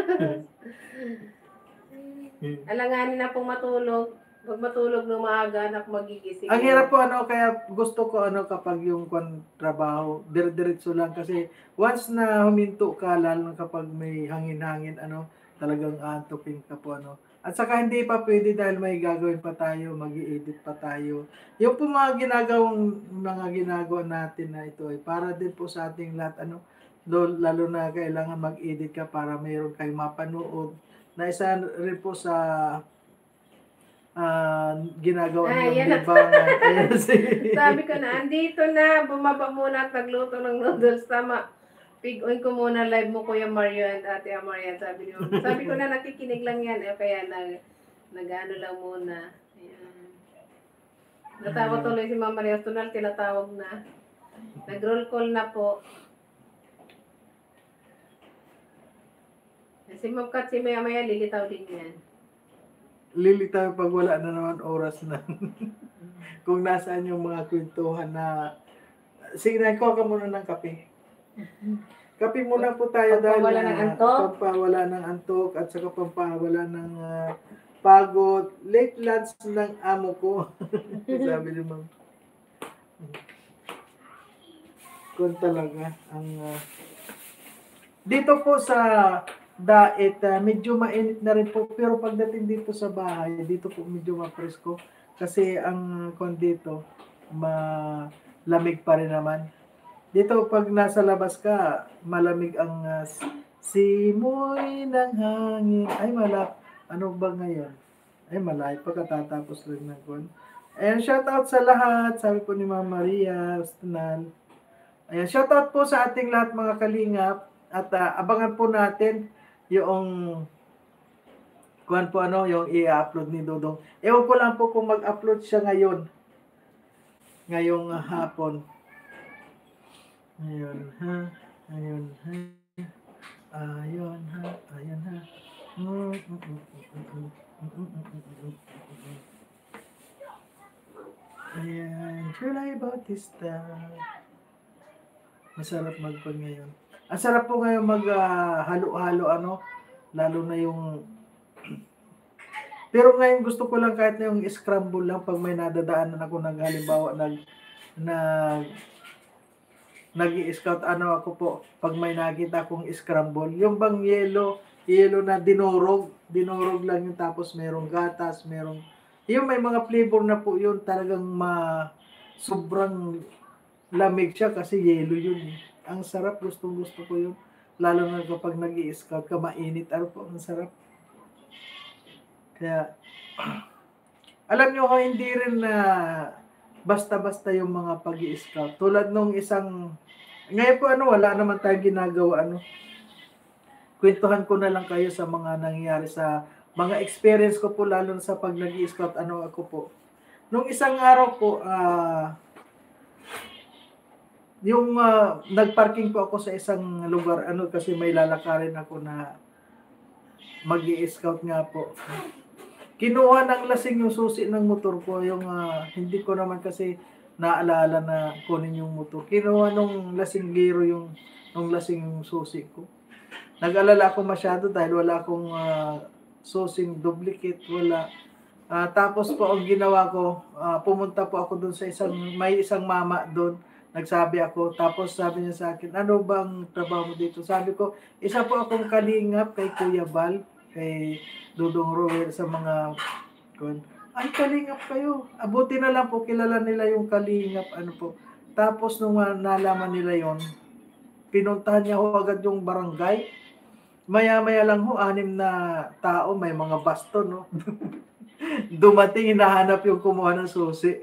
Alanganin na pong matulog. Pag matulog ng maaga, anak magigising. Ang hirap po ano, kaya gusto ko ano kapag yung kwan trabaho, dire-diretso lang kasi once na huminto ka, lalo na kapag may hangin-hangin, ano, talagang antokin ka po, ano. At saka hindi pa pwede dahil may gagawin pa tayo, mag-i-edit pa tayo. Yung po mga ginagawang, mga ginagawa natin na ito ay para din po sa ating lahat, ano, do- lalo na kailangan mag-edit ka para mayroon kayong mapanood. Na isa rin po sa ah, ginagawa Ah, niyong yan na. libangan. Ayan si... Sabi ko na, andito na, bumaba muna at nagluto ng noodles. Tama. Pig-on ko muna live mo, Kuya Mario and Ate Amaria. Sabi niyo. Sabi ko na, nakikinig lang yan. Eh, kaya nag, nag-ano lang muna. Ayan. Natawa tuloy si Mama Maria. Tunal, tinatawag na. Nag-roll call na po. Si Ma'am Kat, si Maya Maya, lilitaw din yan. Lilitaw pag wala na naman oras na. Kung nasaan yung mga kwentuhan na... Sige na, kuha ka muna ng kape. Kape muna po tayo dahil Pampawala ng ah, antok. pampawala ng antok at saka pampawala ng ah, pagod. Late lunch ng amo ko. Sabi ni Ma'am. Kung talaga ang... ah, dito po sa Daet, ah, medyo mainit na rin po. Pero pagdating dito sa bahay, dito po medyo mapresko. Kasi ang kon dito, malamig pa rin naman. Dito pag nasa labas ka, malamig ang uh, simoy ng hangin. Ay malap, ano ba ngayon? Ay malay, pagkatatapos lang ng kon. Ayan, shout out sa lahat. Sabi po ni Ma'am Maria Ustunan. Ayan, shout out po sa ating lahat mga kalingap. At uh, abangan po natin yung kuan po ano, yung i-upload ni Dodong. Ewan ko lang po kung mag-upload siya ngayon. Ngayong uh, hapon. Ayun ha. Ayun ha. Ayun ha. Ayun ha. Mm, mm, mm, mm, mm, mm, mm, mm. Ayan. July Bautista. Masarap magpag ngayon. Ang sarap po ngayon mag-halo-halo uh, ano. Lalo na yung... Pero ngayon gusto ko lang kahit na yung scramble lang pag may nadadaanan ako nag halimbawa nag nag nag-i-scout ano ako po pag may nakita akong scramble yung bang yellow yellow na dinurog dinurog lang yung tapos merong gatas merong yung may mga flavor na po yun talagang ma sobrang lamig siya kasi yellow yun eh. Ang sarap, gustong gusto ko yun lalo na kapag nag-i-scout ka mainit ano po ang sarap. Kaya, alam nyo ko, hindi rin na basta-basta yung mga pag-i-scout. Tulad nung isang, ngayon po ano, wala naman tayong ginagawa, ano. Kwentuhan ko na lang kayo sa mga nangyayari sa mga experience ko po, lalo sa pag nag-i-scout, ano ako po. Nung isang araw po, ah, yung uh, nagparking po ako sa isang lugar, ano, kasi may lalakarin ako na mag-i-scout nga po. kinuha ng lasing yung susi ng motor ko, yung ah, hindi ko naman kasi naalala na kunin yung motor. Kinuha nung lasinggero yung nung lasing yung susi ko. Nag-alala ako masyado dahil wala akong ah, susing duplicate, wala. Ah, tapos po ang ginawa ko, ah, pumunta po ako doon sa isang, may isang mama doon. Nagsabi ako, tapos sabi niya sa akin, ano bang trabaho mo dito? Sabi ko, isa po akong kalingap kay Kuya Bal, kay Dudong Roel sa mga, kun, ay kalingap kayo. Abuti na lang po, kilala nila yung kalingap, ano po. Tapos nung ah, nalaman nila yon, pinuntahan niya ho agad yung barangay. Maya-maya lang ho, anim na tao, may mga baston, no? Dumating, hinahanap yung kumuha ng susi.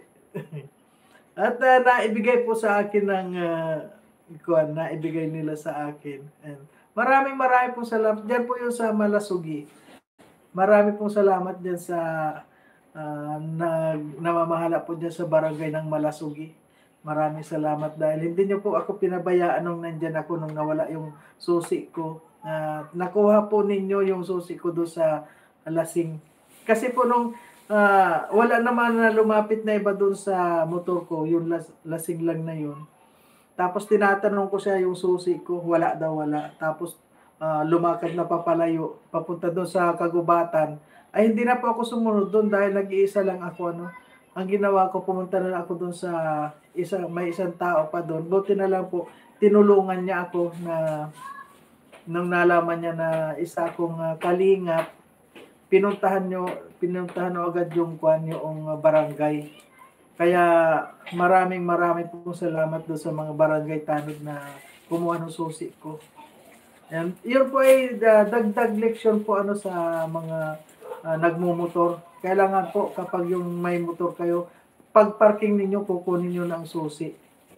At uh, naibigay po sa akin ng uh, kuwan, naibigay nila sa akin. And maraming maraming po salamat. Diyan po yung sa Malasugi. Maraming pong salamat diyan sa uh, nag namamahala po diyan sa barangay ng Malasugi. Maraming salamat dahil hindi niyo po ako pinabayaan nung nandyan ako nung nawala yung susi ko. Uh, nakuha po ninyo yung susi ko doon sa lasing. Kasi po nung uh, wala naman na lumapit na iba doon sa motor ko, yung las, lasing lang na yun. Tapos tinatanong ko siya yung susi ko, wala daw wala. Tapos uh, lumakad na papalayo, papunta doon sa kagubatan. Ay hindi na po ako sumunod doon dahil nag-iisa lang ako. Ano. Ang ginawa ko, pumunta na ako doon sa isa, may isang tao pa doon. Buti na lang po, tinulungan niya ako na nung nalaman niya na isa akong uh, kalingap, pinuntahan nyo, pinuntahan nyo agad yung kwan yung barangay. Kaya maraming maraming po salamat doon sa mga barangay tanod na kumuha ng susi ko. And yun po ay uh, dagdag leksyon po ano sa mga uh, nagmumotor. Kailangan po kapag yung may motor kayo, pag parking ninyo, kukunin nyo ng susi.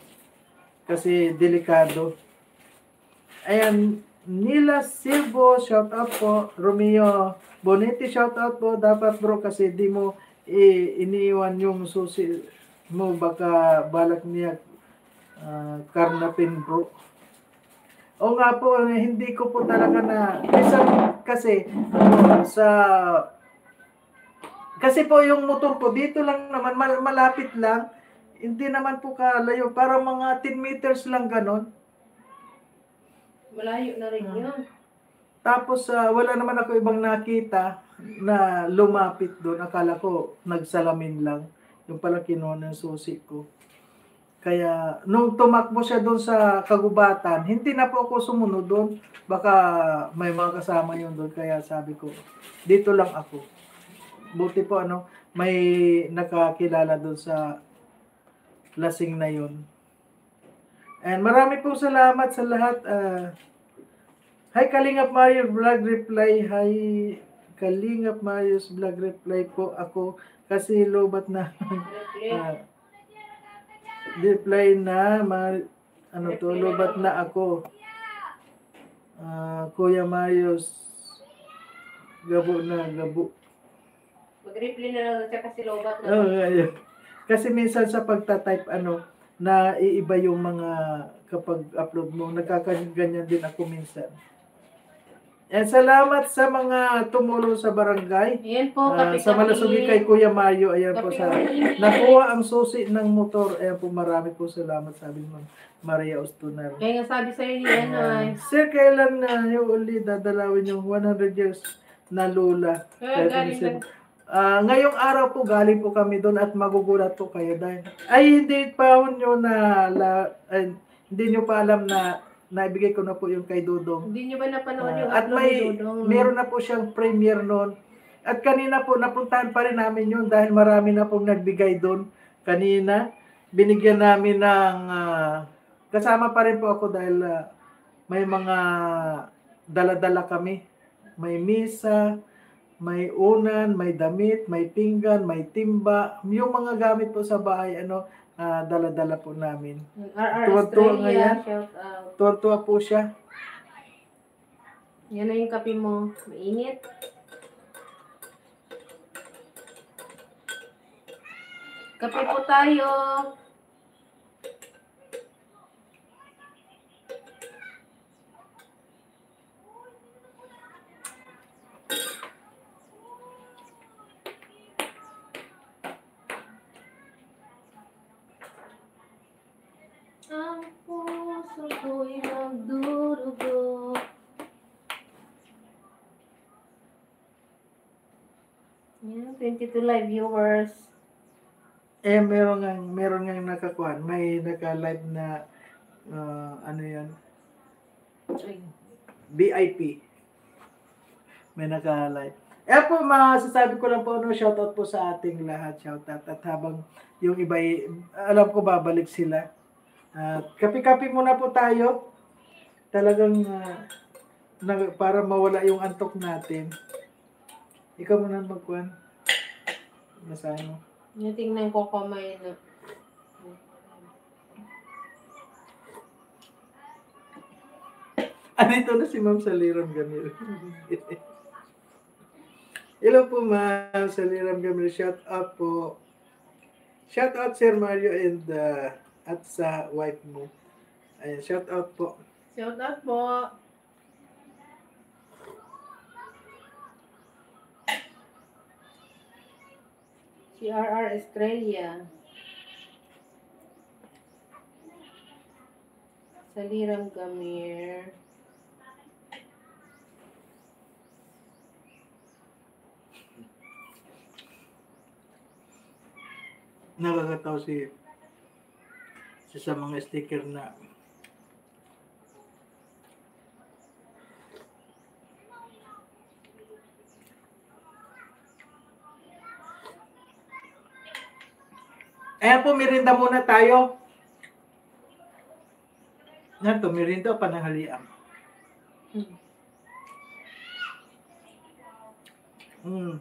Kasi delikado. Ayan, Nila Silvo, shout out po. Romeo Bonetti, shout out po. Dapat bro kasi di mo i- iniiwan yung susi mo. Baka balak niya uh, karnapin bro. O nga po, hindi ko po talaga na isang kasi ano, sa kasi po yung motor ko dito lang naman mal, malapit lang. Hindi naman po kalayo. Para mga ten meters lang ganon. Malayo na rin yun. Tapos uh, wala naman ako ibang nakita na lumapit doon. Akala ko nagsalamin lang. Yung pala kinuha ng susi ko. Kaya nung tumakbo siya doon sa kagubatan, hindi na po ako sumunod doon. Baka may mga kasama yun doon. Kaya sabi ko, dito lang ako. Buti po ano, may nakakilala doon sa lasing na yun. And marami po salamat sa lahat. Uh, Hi Kalingap Mario Vlog Reply. Hi Kalingap Mario's Vlog Reply po ako kasi lobat na uh, reply na ma, ano to lobat na ako. Uh, Kuya Mario's gabo na gabo. Mag-reply na lang siya kasi lobat na. Oh, ayun. Kasi minsan sa pagta-type ano na iiba yung mga kapag upload mo, nagkakanyan din ako minsan. And salamat sa mga tumulong sa barangay. Ayan po, uh, sa Malasugi kay Kuya Mario, ayan po sa nakuha ang susi ng motor. Ayan po, marami po salamat, sabi mo Maria Ostunar. Kaya nga sabi sa inyo yan ay uh, Sir, kailan na uh, yung uli dadalawin yung one hundred years na lula? Kaya galing lang. Uh, ngayong araw po galing po kami doon at magugulat po kayo dahil ay hindi pa nyo na la, ay, hindi nyo pa alam na naibigay ko na po yung kay Dudong. Hindi nyo ba napanood yung uh, at may Dudong? Meron na po siyang premiere noon. At kanina po napuntahan pa rin namin yun dahil marami na pong nagbigay doon. Kanina binigyan namin ng uh, kasama pa rin po ako dahil uh, may mga dala-dala kami. May misa, may unan, may damit, may pinggan, may timba, yung mga gamit po sa bahay, ano, uh, dala-dala po namin. Tuwa-tuwa nga yan. Tuwa-tuwa po siya. Yan na yung kape mo. Mainit. Kape po tayo. Yan, twenty-two live viewers. Eh, meron nga, meron nga nakakuan. May naka-live na, ah, ano yan, Ay. V I P. May naka-live. Eh po, masasabi ko lang po, no, shoutout po sa ating lahat. Shoutout. At habang yung iba, alam ko babalik sila. At kapi-kapi muna po tayo. Talagang, ah, na, para mawala yung antok natin. Ikaw muna magkuhan. Basahin mo. Yung tingnan ko kamay na. Andito na si Ma'am Saliram Gamil. Hello po Ma'am Saliram Gamil. Shout out po. Shout out Sir Mario and uh, at sa wife mo. Ayan, shout out po. Shout out po. Si R R Estrella. Saliram Gamir. Nakakatawa si, si sa mga sticker na ayan po, merinda muna tayo. Yan to, merinda o pananghalian. Hmm. Mm.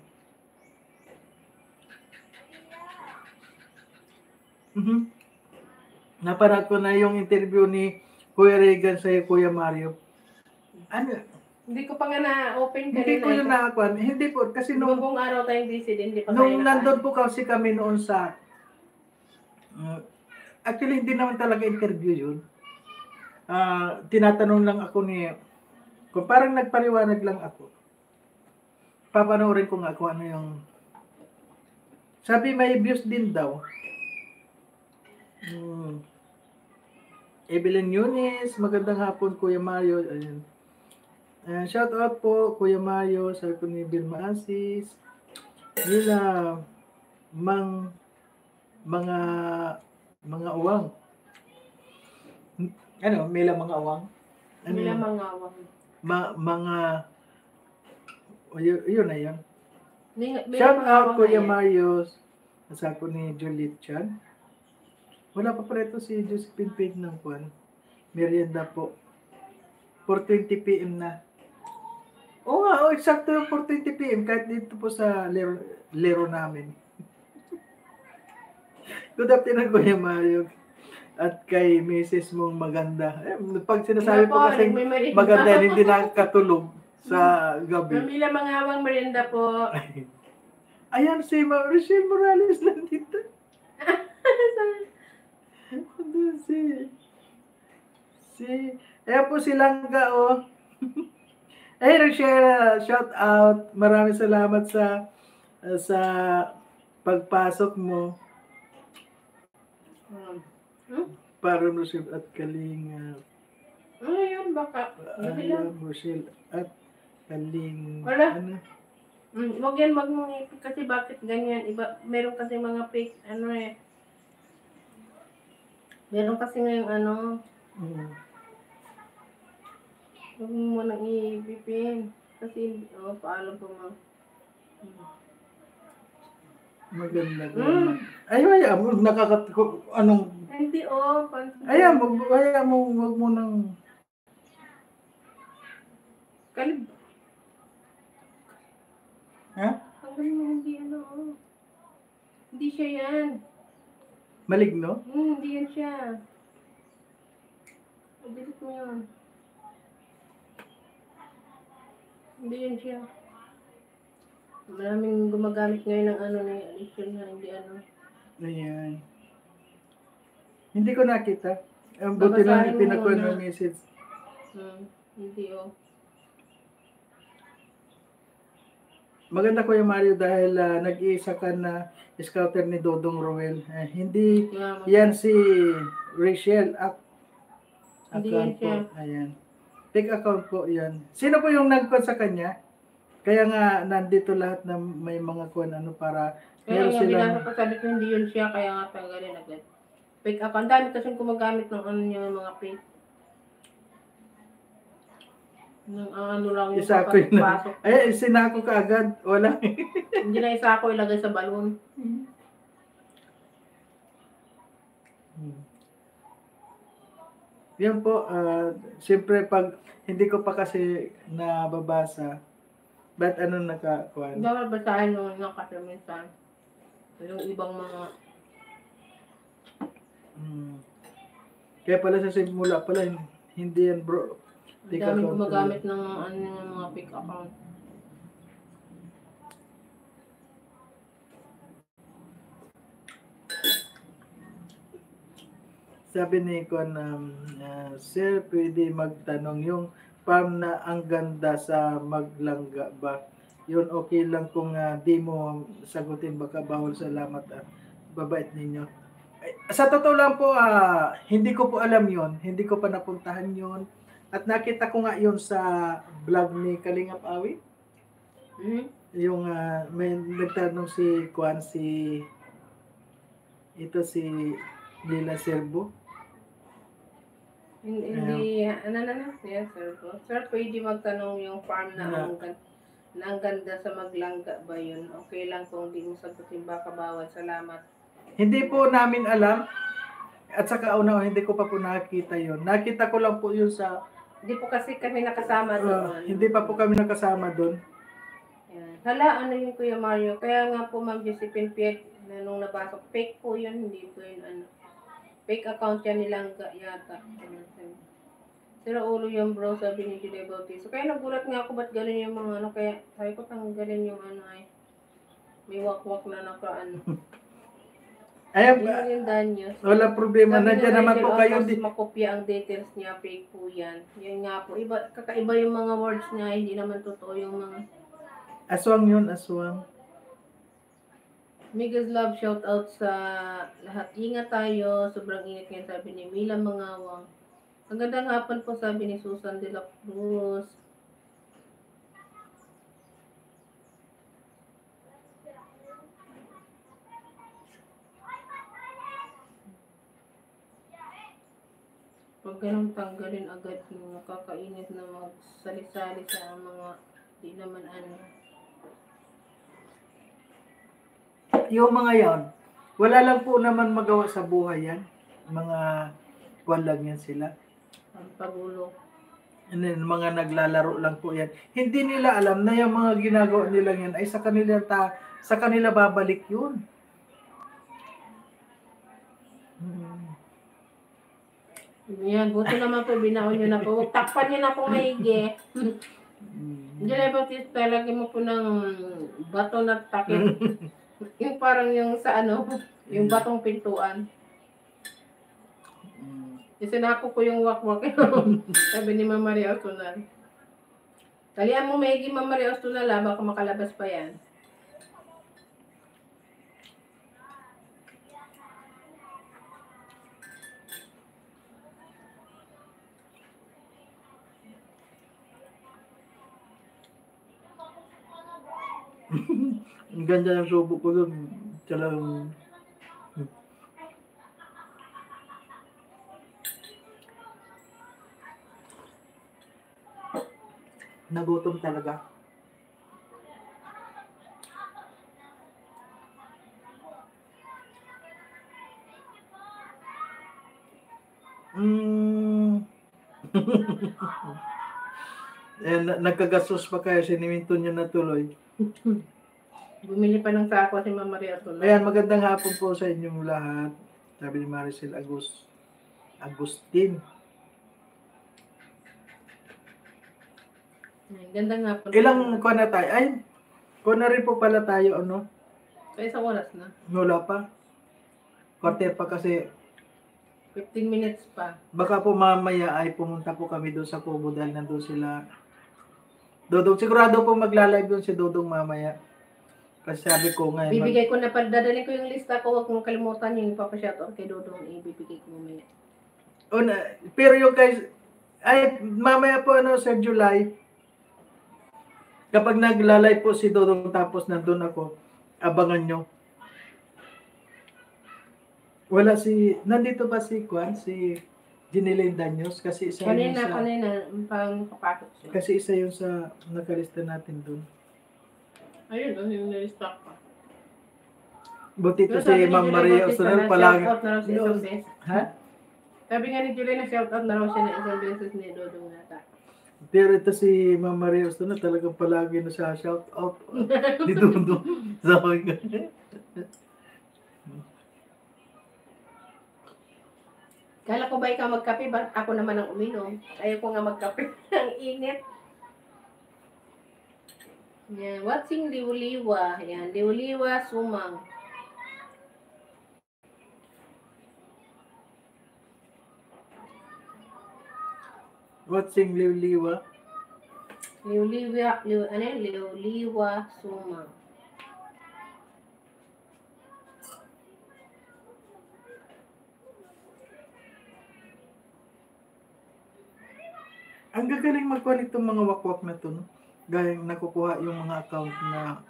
Mm-hmm. Napanood ko na yung interview ni Kuya Regan sa Kuya Mario. Ano? Hindi ko pa nga na-open kanina. Hindi ko yun nakakuan. Hindi po, kasi nung, Nung araw tayong busy din, hindi pa nung tayo nandun po kasi kami noon sa, uh, actually hindi naman talaga interview yun. Uh, tinatanong lang ako ni, kung parang nagpaliwanag lang ako. Papanoorin ko nga kung ano yung, sabi may views din daw. Hmm. Evelyn Yunis, magandang hapon Kuya Mario. Ayun. Uh, shout out po Kuya Mario, sabi ko ni Vilma Asis. Nila mang mga mga uwang. Ano, mila mga uwang? Ano Mila yun? mga awang. Ma, mga o, yun, yun na yun. Mila- mila Shout mga out awang Kuya na yan. Mario. Sabi ko ni Juliet Chan. Wala pa pala ito si Josephine Pig ng Kwan. Merienda po. four twenty p m na. Oo nga, oh, eksakto yung four twenty p m kahit dito po sa lero, lero namin. Good afternoon, Kuya Mario. At kay Missus mong maganda. Eh, pag sinasabi Nga po kasi nagme-merienda. maganda, hindi nakakatulog sa gabi. Mila mga awang merienda po. Ayan si Ma- Rochelle Morales nandito. Andun si... Si... Ayan po si Langga, oh. Hey, Rochelle, shout out. Maraming salamat sa sa pagpasok mo. Hmm. Hmm? Para Rochelle at Kalinga. Ano yun? Baka. Hindi lang. Alam, Rochelle at Kaling... Wala. Ano? Mm, wag yan, wag mong ipig kasi bakit ganyan. Iba, meron kasi mga fake, ano eh. Meron kasi ngayong ano, Mm. huwag mo nang i-bipin. Kasi, oh, paalam po ma. Maganda. Mm. Ay, ay, mo, nakakat... Anong... Hindi, oh. Pan- Ayan, mo, ayan mo, wag mo nang... Kalib. Ha? Hanggang mo hindi ano, oh. Hindi siya yan. Maligno? Hmm, hindi yan siya. Delete mo yun. Hindi yan siya. Maraming gumagamit ngayon ng ano ni Alicia na hindi ano. Ayan. Hindi ko nakita. Ang buti lang Babasahin mo pinakuha muna. ng message. Hmm, hindi oh. Maganda Kuya Mario dahil ah, nag-iisa ka na scouter ni Dodong Roel. Eh, hindi Yeah, yan si Rachel. Ak Hindi account yan siya. po. Ayan. Take account po yan. Sino po yung nag sa kanya? Kaya nga nandito lahat na may mga kuan ano para Kaya meron nga silang binasa ko, sabi ko hindi yun siya, kaya nga tanggalin agad. Fake account. Ang dami kasi gumagamit ng ano yung mga fake. Nung ang ano lang yung isa ko yun. papasok-pasok. Ay, sinako ka agad. Wala. Hindi na isa ako ilagay sa balon. Hmm. Yan po, ah, siyempre pag hindi ko pa kasi nababasa, ba't ano nakakuan? Dapat basahin mo nga kasi minsan. Yung ibang mga, Hmm. Kaya pala sa simula pala, hindi yan bro. ang Fake daming account gumagamit talaga. ng ano yung mga fake account. Sabi ni Kon, um, ah, Sir, pwede magtanong yung farm na ang ganda sa maglangga ba? Yun okay lang kung ah, di mo sagutin, baka bawal, salamat at babait ninyo. Ay, sa totoo lang po, ah, hindi ko po alam yon, hindi ko pa napuntahan yon. At nakita ko nga yon sa vlog ni Kalingap Awi. Hmm? Yung ah, may nagtanong si Kwan, si ito si Lila Serbo. Hindi, hindi ano na na, yes sir po. Sir, pwede magtanong yung farm na Na- ang, gan- na ang ganda sa maglangga ba yun? Okay lang kung di mo sagutin, baka bawal, salamat. Hindi po namin alam. At saka una, hindi ko pa po nakita yon. Nakita ko lang po yun sa, Hindi po kasi kami nakasama uh, doon. hindi pa po kami nakasama doon. Yan. Hala, ano yun Kuya Mario? Kaya nga po Ma'am Josephine Piet, na nung nabasa, fake po yun, hindi po yun ano. Fake account yan nilang ga- yata. Sira ulo yung bro, sabi ni Julia Bautista. Kaya nagulat nga ako, ba't galing yung mga ano, kaya sabi ko tanggalin yung ano ay, may wakwak na naka ano. Ay, Yun yung Danyos. wala problema. Sabi Nandiyan ni naman Rigel po kayo. Otos, Di, makopya ang details niya, fake po yan. Yan nga po, iba, kakaiba yung mga words niya, hindi naman totoo yung mga. aswang yun, aswang. Migas love, shout out sa lahat. Ingat tayo, sobrang ingat ngayon, sabi ni Mila Mangawang. Ang gandang hapon po, sabi ni Susan de la Cruz. Pag ganun tanggalin agad yung nakakainit na magsali-sali sa mga di naman ano. Yung mga yon, wala lang po naman magawa sa buhay yan. Mga kwan lang yan sila. Ang pagulo. And then, mga naglalaro lang po yan. Hindi nila alam na yung mga ginagawa nila yan ay sa kanila ta sa kanila babalik yun. Hmm. Yan, buti naman po, binaon nyo na po. Huwag takpan nyo na po maigi. Hmm. Hindi na po, talagyan mo po ng bato na takip. Yung parang yung sa ano, yung batong pintuan. Hmm. Isinako ko yung wakwak. Sabi ni Mama Maria Ostunal. Talian mo maigi Mama Maria Ostunal, ah, baka makalabas pa yan. Ang ganda ng subo ko doon. Talagang nagutom talaga. Mm. eh, na- nagkagastos pa kayo, siniminto niyo na tuloy. Bumili pa ng sako si Mama Maria Ostunal. Ayan, magandang hapon po sa inyong lahat. Sabi ni Maricel Agust Agustin. Ay, ganda nga po. Ilang kuha na tayo? Ay, kuha na rin po pala tayo, ano? Sa isang oras na. Wala pa. Quarter pa kasi. fifteen minutes pa. Baka po mamaya ay pumunta po kami doon sa Kubo dahil nandun sila. Dodong, sigurado po magla-live doon si Dodong mamaya. Kasi sabi ko ngayon, mag- Bibigay ko na pa, dadalhin ko yung lista ko, huwag mong kalimutan yung papashoutout kay Dodong, ibibigay ko mamaya. una, pero yung guys, ay mamaya po ano sa July, Kapag naglalay po si Dodong tapos nandun ako, abangan nyo. Wala si, nandito ba si Kwan, si Jinilene Danyos? Kasi isa yun Kanina, sa, kanina, parang kapasok siya. kasi isa yun sa nakalista natin dun. Ayun, oh, yung na-stock pa. Buti to Pero si sabi ni Ma'am Julie Maria Bautista Osonal na palagi. shout out na raw siya isang beses. Ha? Sabi nga ni Julie na shout out na raw siya na isang beses ni Dodong nata. Pero ito si Ma'am Maria Osonal talagang palagi na siya shout out ni Dodong. Sabi ko. Kala ko ba ikaw magkape, ba ako naman ang uminom? Ayaw ko nga magkape. Ang init. Yan, watching Liwliwa. Yan, Liwliwa Sumang. Watching Liwliwa. Liwliwa, liw, ano yun? Liwliwa Sumang. Ang gagaling magkuha nitong mga wakwak na to, no? Gaya nakukuha yung mga account na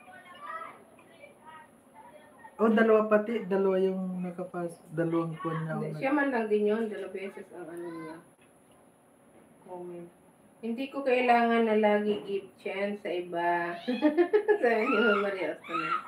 oh, dalawa pati, dalawa yung nakapas, dalawang kuha niya. Hindi, siya man lang din yun, dalawa beses ang ano niya. Comment. Hindi ko kailangan na lagi give chance sa iba. Sabi ni Ma'am Maria Osuna.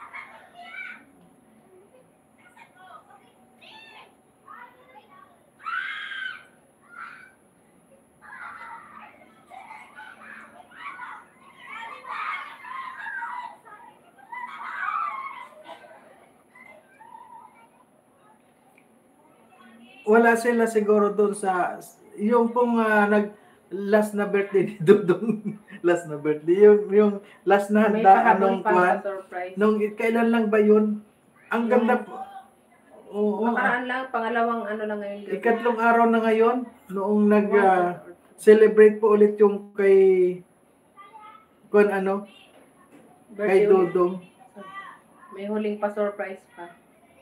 Wala sila siguro doon sa yung pong uh, nag last na birthday ni Dudong. Last na birthday yung yung last na May handa pahabol anong pa kwan sa surprise. nung kailan lang ba yun? Ang Yung- ganda po. Oo. Makaraan lang, pangalawang ano lang ngayon. gabi. Ikatlong araw na ngayon noong nag One uh, or two. celebrate po ulit yung kay kung ano kay Birthday ulit. Dodong. May huling pa surprise pa.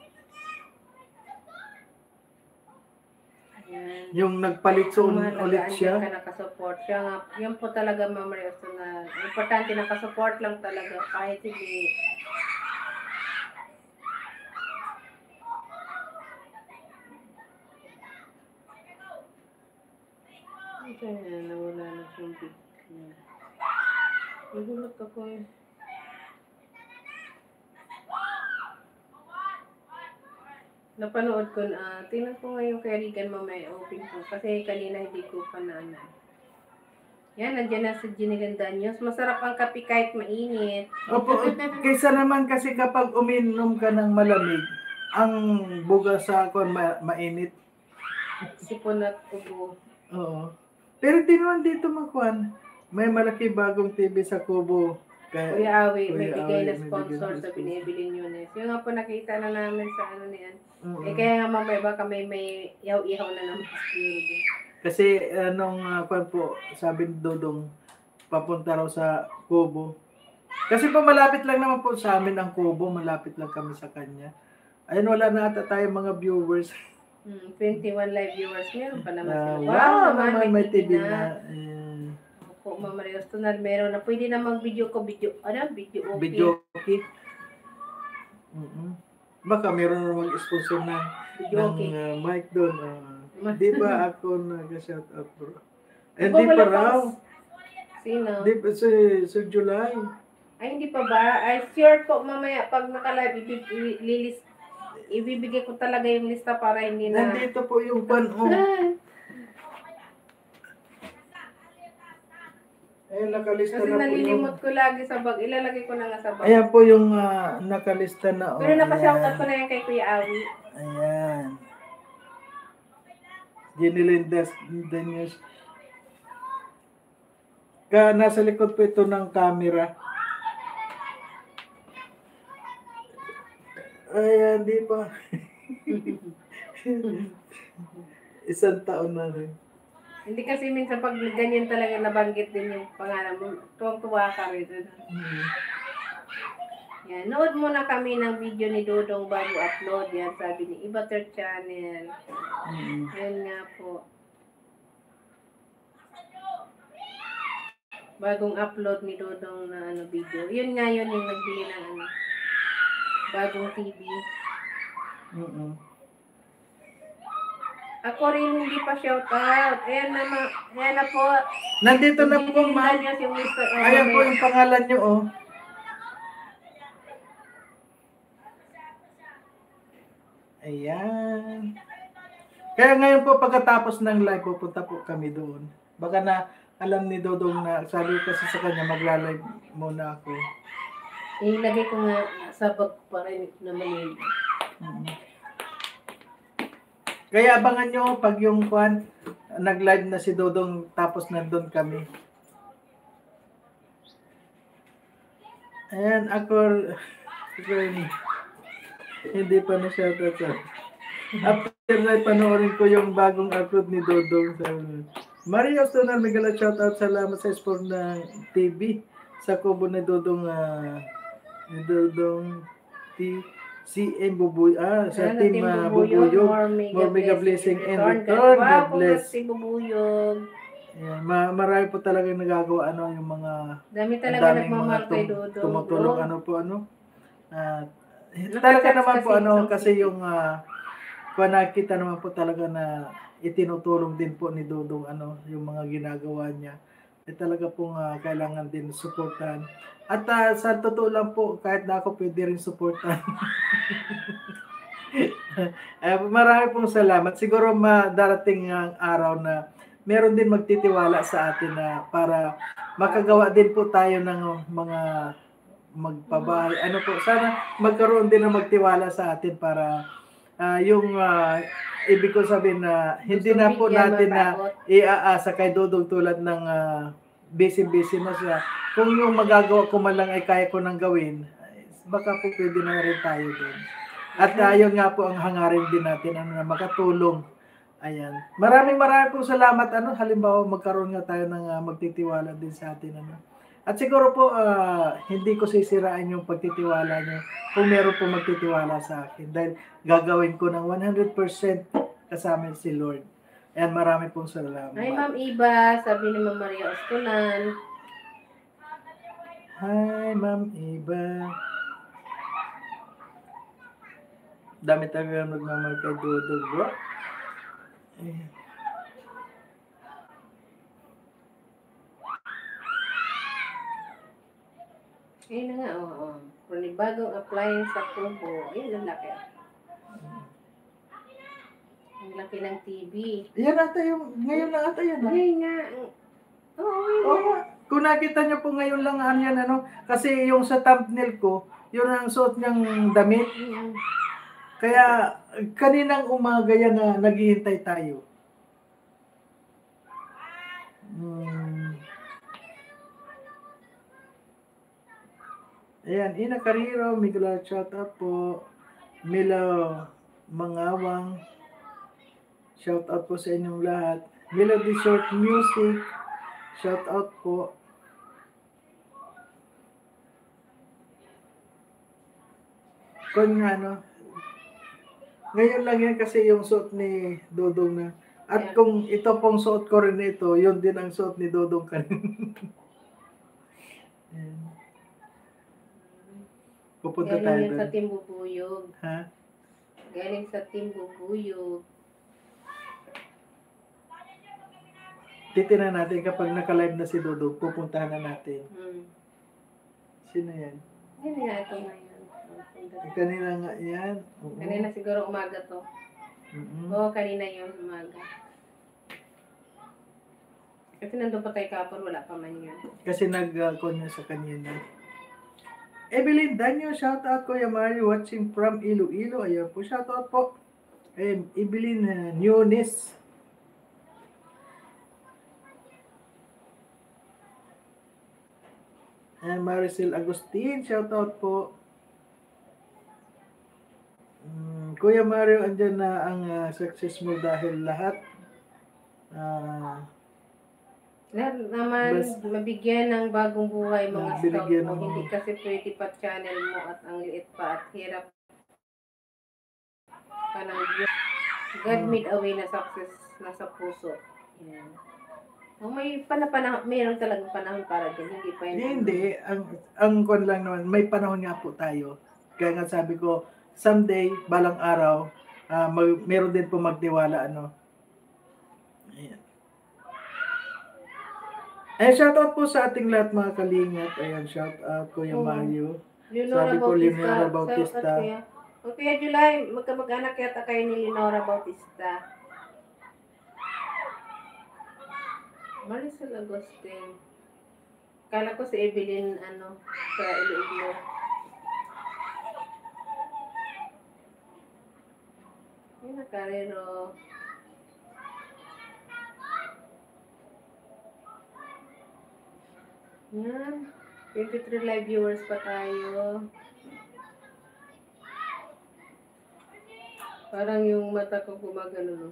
Yan. Yung nagpalit Kung ulit mahalagaan siya. ka nakasupport. Siya nga, yan po talaga Ma'am Maria Osuna. Importante nakasupport lang talaga kahit hindi. Kaya nawala na siyang big. Nagulat ako eh. Napanood ko na, uh, tingnan ko ngayon kay Regan mamaya open ko. Kasi kanina hindi ko pa na ano. Yan, nandiyan na sa Jinilene Danyos. Masarap ang kape kahit mainit. Opo, kaysa naman kasi kapag uminom ka ng malamig, ang buga sa kon ma- mainit. Sipon at ubo. Oo. Pero di naman dito magkuhan. May malaki bagong T V sa Kubo. Kaya, Kuya Awi, may Kuya bigay Awi, na may sponsor bigay na sa sponsor. binibili nyo na. Yung nga po nakita na namin sa ano niyan. Oo. Eh kaya nga mamaya baka may may ihaw-ihaw na naman siguro. Kasi anong uh, kwan po, sabi ni Dodong, papunta raw sa Kubo. Kasi po malapit lang naman po sa amin ang Kubo, malapit lang kami sa kanya. Ayun, wala na ata tayo mga viewers. Hmm, twenty-one live viewers. Meron pa naman Uh, sila. wow, naman may T V na. Ayan. Opo, Ma'am Maria Osuna, meron na. Pwede na mag-video ko. Video, ano? Video okay. Video okay. Mm-hmm. Baka meron na mag-sponsor ng, Video ng okay. uh, mic doon. Uh, di ba ako nag-shout out bro? Eh, Ako di pa wala pa. raw. Sino? Di ba sa, sa July? Ay, hindi pa ba? Ay, sure po, mamaya, pag naka-live, ibib- i- lilis, ibibigay ko talaga yung lista para hindi na... Nandito po yung pan. Oh. Ayun, nakalista Kasi na po yung... nalilimot ko lagi sa bag. Ilalagay ko na nga sa bag. Ayan po yung uh, nakalista na. Oh. Pero napashoutout Ayan. ko na yan kay Kuya Awi. Ayan. Jinilene Danyos. Ka, nasa likod po ito ng camera. Ayan, di pa. Isang taon na rin. Hindi kasi minsan pag ganyan talaga nabanggit din yung pangalan mo, tuwang-tuwa ka rin. Hmm. Yan, nood muna kami ng video ni Dodong bago upload. Yan, sabi ni Ibater Channel. Hmm. Yan nga po. bagong upload ni Dodong na ano video. Yun nga yun yung nagbili ng ano, bagong T V. Mm-mm. Ako rin hindi pa shout out. Ayan na, ma- ayan na po. Nandito na po, Binilinda ma'am. niya si mister Ayan po yung pangalan nyo, oh. Ayan. Kaya ngayon po, pagkatapos ng live, pupunta po kami doon. Baka na alam ni Dodong na, sabi kasi sa kanya, magla-live muna ako. Ilagay ko nga sa bag pa rin naman yun. Mm. Kaya abangan nyo pag yung kwan, nag-live na si Dodong tapos nandun kami. Ayan, ako, ako hindi pa na shoutout sa. After na panoorin ko yung bagong upload ni Dodong sa Mario Sonal, megala shoutout, salamat sa sport ng T V sa kubo ni Dodong uh, ni Dodong T C M Bubuy ah sa Ano, team Team uh, Bubuyog, Bubuyog, more mega, more mega blessing blessing in and return. return. Wow, God bless. congrats, Team Bubuyog. Ayan, ma marami po talaga nagagawa ano yung mga Dami ang talaga daming nagmamahal mga kay tum- Dodong. tumutulong Bro. ano po ano. Ah, Nakachats talaga naman po kasi ano isang kasi city. yung uh, nakita naman po talaga na itinutulong din po ni Dodong ano yung mga ginagawa niya. Eh talaga pong uh, kailangan din suportahan. At uh, sa totoo lang po, kahit na ako pwede rin suportahan. eh, marami pong salamat. Siguro madarating ang araw na meron din magtitiwala sa atin na para makagawa din po tayo ng mga magpabahay. Ano po, sana magkaroon din ng magtiwala sa atin para uh, yung uh, ibig ko sabihin na hindi na po natin na iaasa kay Dodong tulad ng uh, busy-busy na siya. Kung yung magagawa ko man lang ay kaya ko nang gawin, baka po pwede na rin tayo doon. At uh, yun nga po ang hangarin din natin ano, na makatulong. Ayan. Maraming maraming po salamat. Ano, halimbawa magkaroon nga tayo ng uh, magtitiwala din sa atin. Ano. At siguro po, uh, hindi ko sisirain yung pagtitiwala nyo kung meron po magtitiwala sa akin. Dahil gagawin ko ng one hundred percent kasama si Lord. Ayan, marami pong salamat. Hi, Ma'am Iba. Sabi ni Ma'am Maria Ostunan. Hi, Ma'am Iba. Dami talaga magmamahal kay Dodong, bro. Ayan. Ayun na nga, oo. Oh, oh. Panibagong appliance sa kubo. Ayun, ang laki. Ang laki ng T V. Yan ata yung, ngayon lang ata yan. Ngayon nga. Oo, oh, Oo. Kung nakita niyo po ngayon lang ano yan, ano, kasi yung sa thumbnail ko, yun ang suot niyang damit. Mm-hmm. Kaya kaninang umaga yan na naghihintay tayo. Hmm. Ayan, Ina Carrero, Miguel shout out po. Milo Mangawang, shout out po sa inyong lahat. Melody Short Music, shout out po. Kung ano, ngayon lang yan kasi yung suot ni Dodong na. At kung ito pong suot ko rin ito, yun din ang suot ni Dodong kanina. Pupunta galing tayo yan doon. sa Team Bubuyog. Ha? Galing sa Team Bubuyog. Titinan natin kapag naka-live na si Dodong, pupuntahan na natin. Hmm. Sino yan? Hindi nga ito ngayon. Kanina nga yan. Oo. Kanina siguro umaga to. Mm-hmm. Oo, kanina yun umaga. Kasi nandun pa tayo kapon, wala pa man yun. Kasi nag-call niya sa kanina. Evelyn Danyo, shout out Kuya Mario, watching from Iloilo. Ayan po, shout out po. Ayan, Evelyn uh, Nunes. Ayan, Maricel Agustin, shout out po. Um, Kuya Mario, andyan na ang uh, success mo dahil lahat. Ah... Uh, Lahat naman Bas, mabigyan ng bagong buhay mga scout mo. ng... Hindi kasi pwede pa channel mo at ang liit pa at hirap ka ng Diyos. God made a way na success nasa puso. Yan. Oh, may pana-panahon, mayroon talagang panahon para din, hindi pa yun. Hindi, hindi. Ang, ang kwan lang naman, may panahon nga po tayo. Kaya nga sabi ko, someday, balang araw, ah, mag, meron din po magtiwala, ano. Ayan. Eh, shoutout po sa ating lahat mga kalingap. Ayan, shoutout Kuya Oo. Mario. Leonora Sabi ko, Bautista. Leonora Sa, Bautista. at kuya. O kaya July, magkamag-anak yata kayo ni Leonora Bautista. Maricel Agustin. Kala ko si Evelyn, ano, sa Iloilo. Ay, nakarero. Yan. twenty-three live viewers pa tayo. Parang yung mata ko gumagano, no?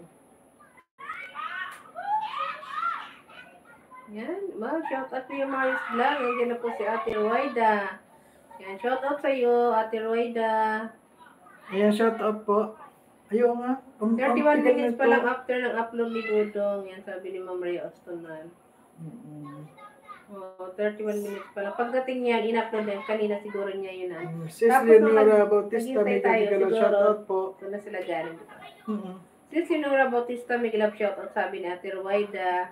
Yan. Wow, shout out to yung Maris Vlog. Nandiyan na po si Ate Roida. Yan, shout out sa iyo, Ate Roida. Ayan, shoutout po. Ayaw nga. Um, thirty-one tigal minutes na pa to. lang after ng upload ni Dudong. Yan, sabi ni Ma'am Rhea Ostonan. Mm-mm. Oh, thirty-one minutes pa lang. Pagdating niya, in-upload na. Kanina siguro niya yun na. Mm, Sis Tapos Leonora nung Bautista, naghintay may tayo, kagigalo. siguro. Shoutout po. Ito na sila galing. Mm-mm. Si Leonora Bautista, may love shoutout, sabi ni Ate Roida.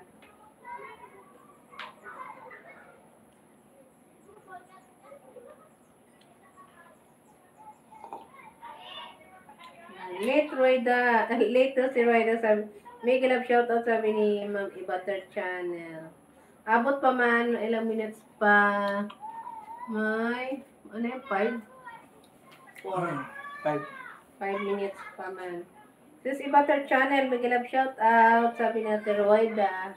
Late Roida, late to si Roida, sabi, may love shoutout, sabi ni Ma'am Ibater Channel. Abot pa man, ilang minutes pa. May, ano yan, five? Four. Mm, Five. Five minutes pa man. Sis Ibater Channel, may love shoutout, sabi ni Ate Roida.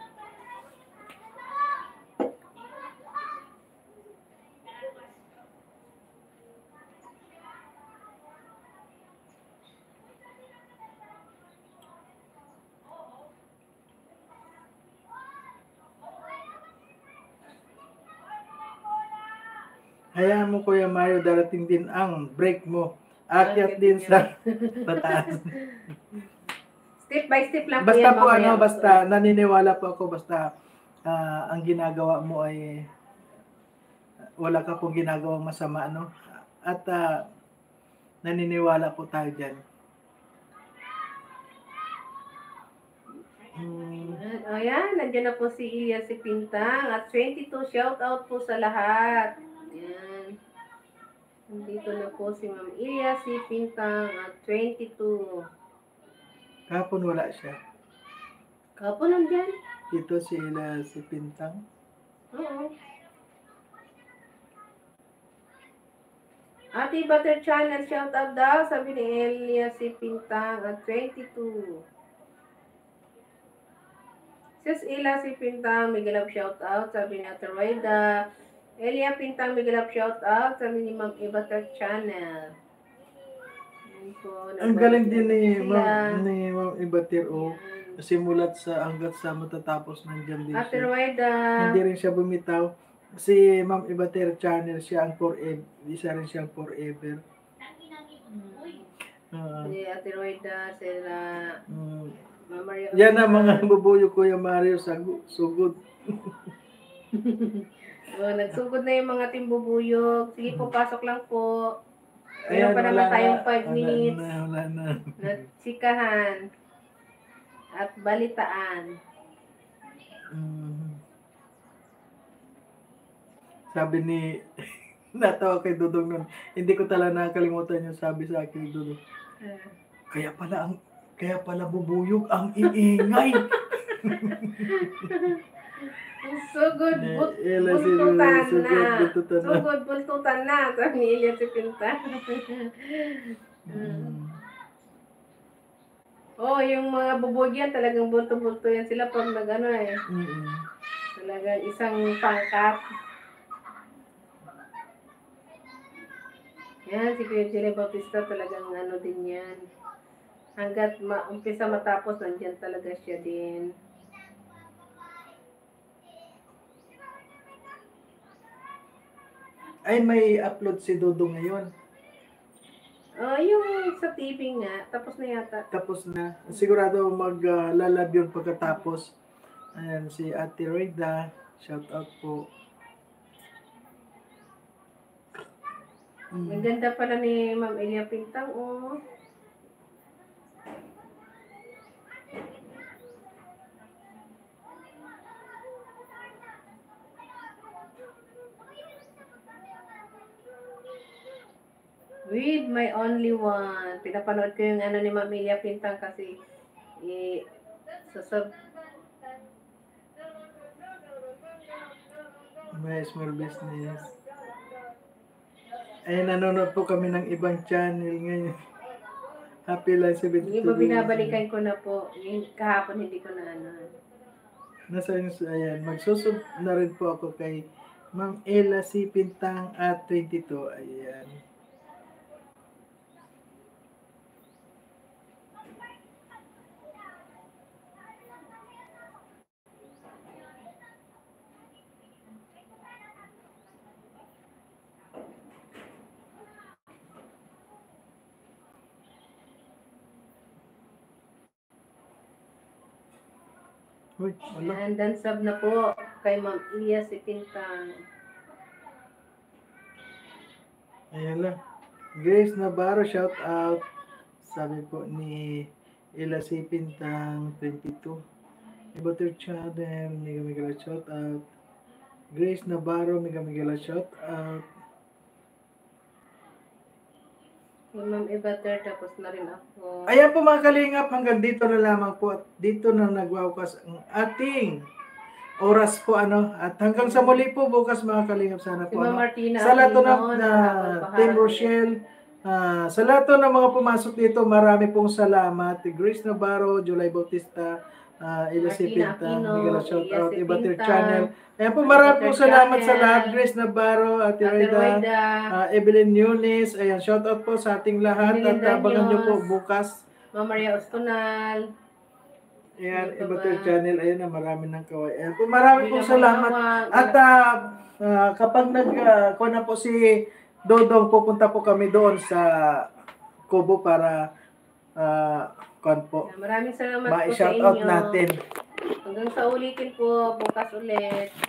Hayaan mo Kuya Mario, darating din ang break mo. Akyat din sa pataas. Step by step lang Basta yan, po mamaya. ano, basta naniniwala po ako, basta ah, ang ginagawa mo ay wala ka pong ginagawang masama, ano. At ah, naniniwala po tayo dyan. Hmm. Ayan, nandiyan na po si Ilya si Pintang at twenty-two shout out po sa lahat. Ayan. Nandito na po si Ma'am Ilya si Pintang at twenty-two. Kahapon wala siya. Kapo nandyan? Dito sila si Pintang. Oo. Ate Butter Channel, shout out daw, sabi ni Elia si Pintang at twenty-two. Sis Ila si Pintang, may galap shout out, sabi ni Ate Roida. Elia Pintang, may galap shout out, sabi ni Ma'am Butter Channel. Ayan po, Ang galing din ni sila. Ma'am ni Ma'am Ibatir, o Ayan. simulat sa hanggat sa matatapos nandiyan din Ate siya. Roida. Hindi rin siya bumitaw. Si Ma'am Ibater Channel, siya ang forever. Isa rin siyang forever. Uh, Si Ate Roida, sila mm, Ma'am Maria. yan ang mga bubuyo Kuya Mario sa sugod. Oh, nagsugod na yung mga timbubuyog. Sige po, pasok lang po. Ayan, Meron pa wala naman na. tayong five Wala minutes na, wala na. na sikahan at balitaan. Mm. Sabi ni, natawa kay Dudong nun, hindi ko talaga nakakalimutan yung sabi sa akin ni Dudong. Uh, Kaya pala ang, kaya pala bubuyog ang iingay. Sugod, Eh, but, ela si buntutan sugod, na. buntutan na. Sugod, buntutan na. Sabi ni Ilya si Pinta. Mm. Oh, yung mga bubog yan, talagang bulto-bulto yan sila pag nag-ano eh. Mm-mm. Talagang isang pangkat. Yan, si Kuya Jelly Bautista talagang ano din yan. Hanggat ma umpisa matapos, nandyan talaga siya din. Ay, may upload si Dudong ngayon. Oh, yung sa T V nga, tapos na yata. Tapos na. Sigurado mag-lalab yun pagkatapos. Ayan, si Ate Rida. Shout out po. Ang Mm. ganda pala ni Ma'am Elia Pintang, oh. With my only one. Pinapanood ko yung ano ni Ma'am Elia Pintang kasi eh, sasab May small business. Ay, nanonood po kami ng ibang channel ngayon. Happy Life yung iba seventy-two days. binabalikan ko na po. Yung kahapon hindi ko na ano. Nasa yun, ayan, magsusub na rin po ako kay Ma'am Ella C. Pintang at twenty-two. Ayan. Uy, wala. Ayan, dance sub na po kay Ma'am Elia si Pintang. Ayan lang. Grace Navarro, shout out. Sabi po ni Ella C. Pintang twenty-two. Ibater channel, Mega Mega shout out. Grace Navarro, Mega Mega shout out. Yung Ma'am Evater, tapos na rin ako. Ayan po mga kalingap, hanggang dito na lamang po at dito na nagwawakas ang ating oras po ano at hanggang sa muli po bukas mga kalingap sana Si po Ma'am ano. Martina Sa lahat po ng Aquino, na nakapagpaharap Team ulit. Rochelle, ah, sa lahat po ng mga pumasok dito, marami pong salamat. Grace Navarro, July Bautista, uh, Ella C. Martina Pinta, Aquino, Miguel shout Elia out, C. Ibater Pinta, Channel. Ayan po, marami Ibater pong salamat sa Channel, lahat. Grace Navarro, Ate Ate Rida, Roida, uh, Evelyn Nunes. Ayan, shout out po sa ating lahat at Melinda abangan nyo po Nyos, bukas. Ma'am Maria Ostonal, Ayan, Ano pa Ibater ba? Channel. Ayan na, marami ng kaway. Ayan po, marami Bila pong salamat. Mangawag, At uh, uh, kapag nag uh, kuha na po si Dodong, pupunta po kami doon sa Kubo para uh, kuha po. maraming salamat po sa Ma-shout out inyo. natin. Hanggang sa ulitin po, bukas ulit.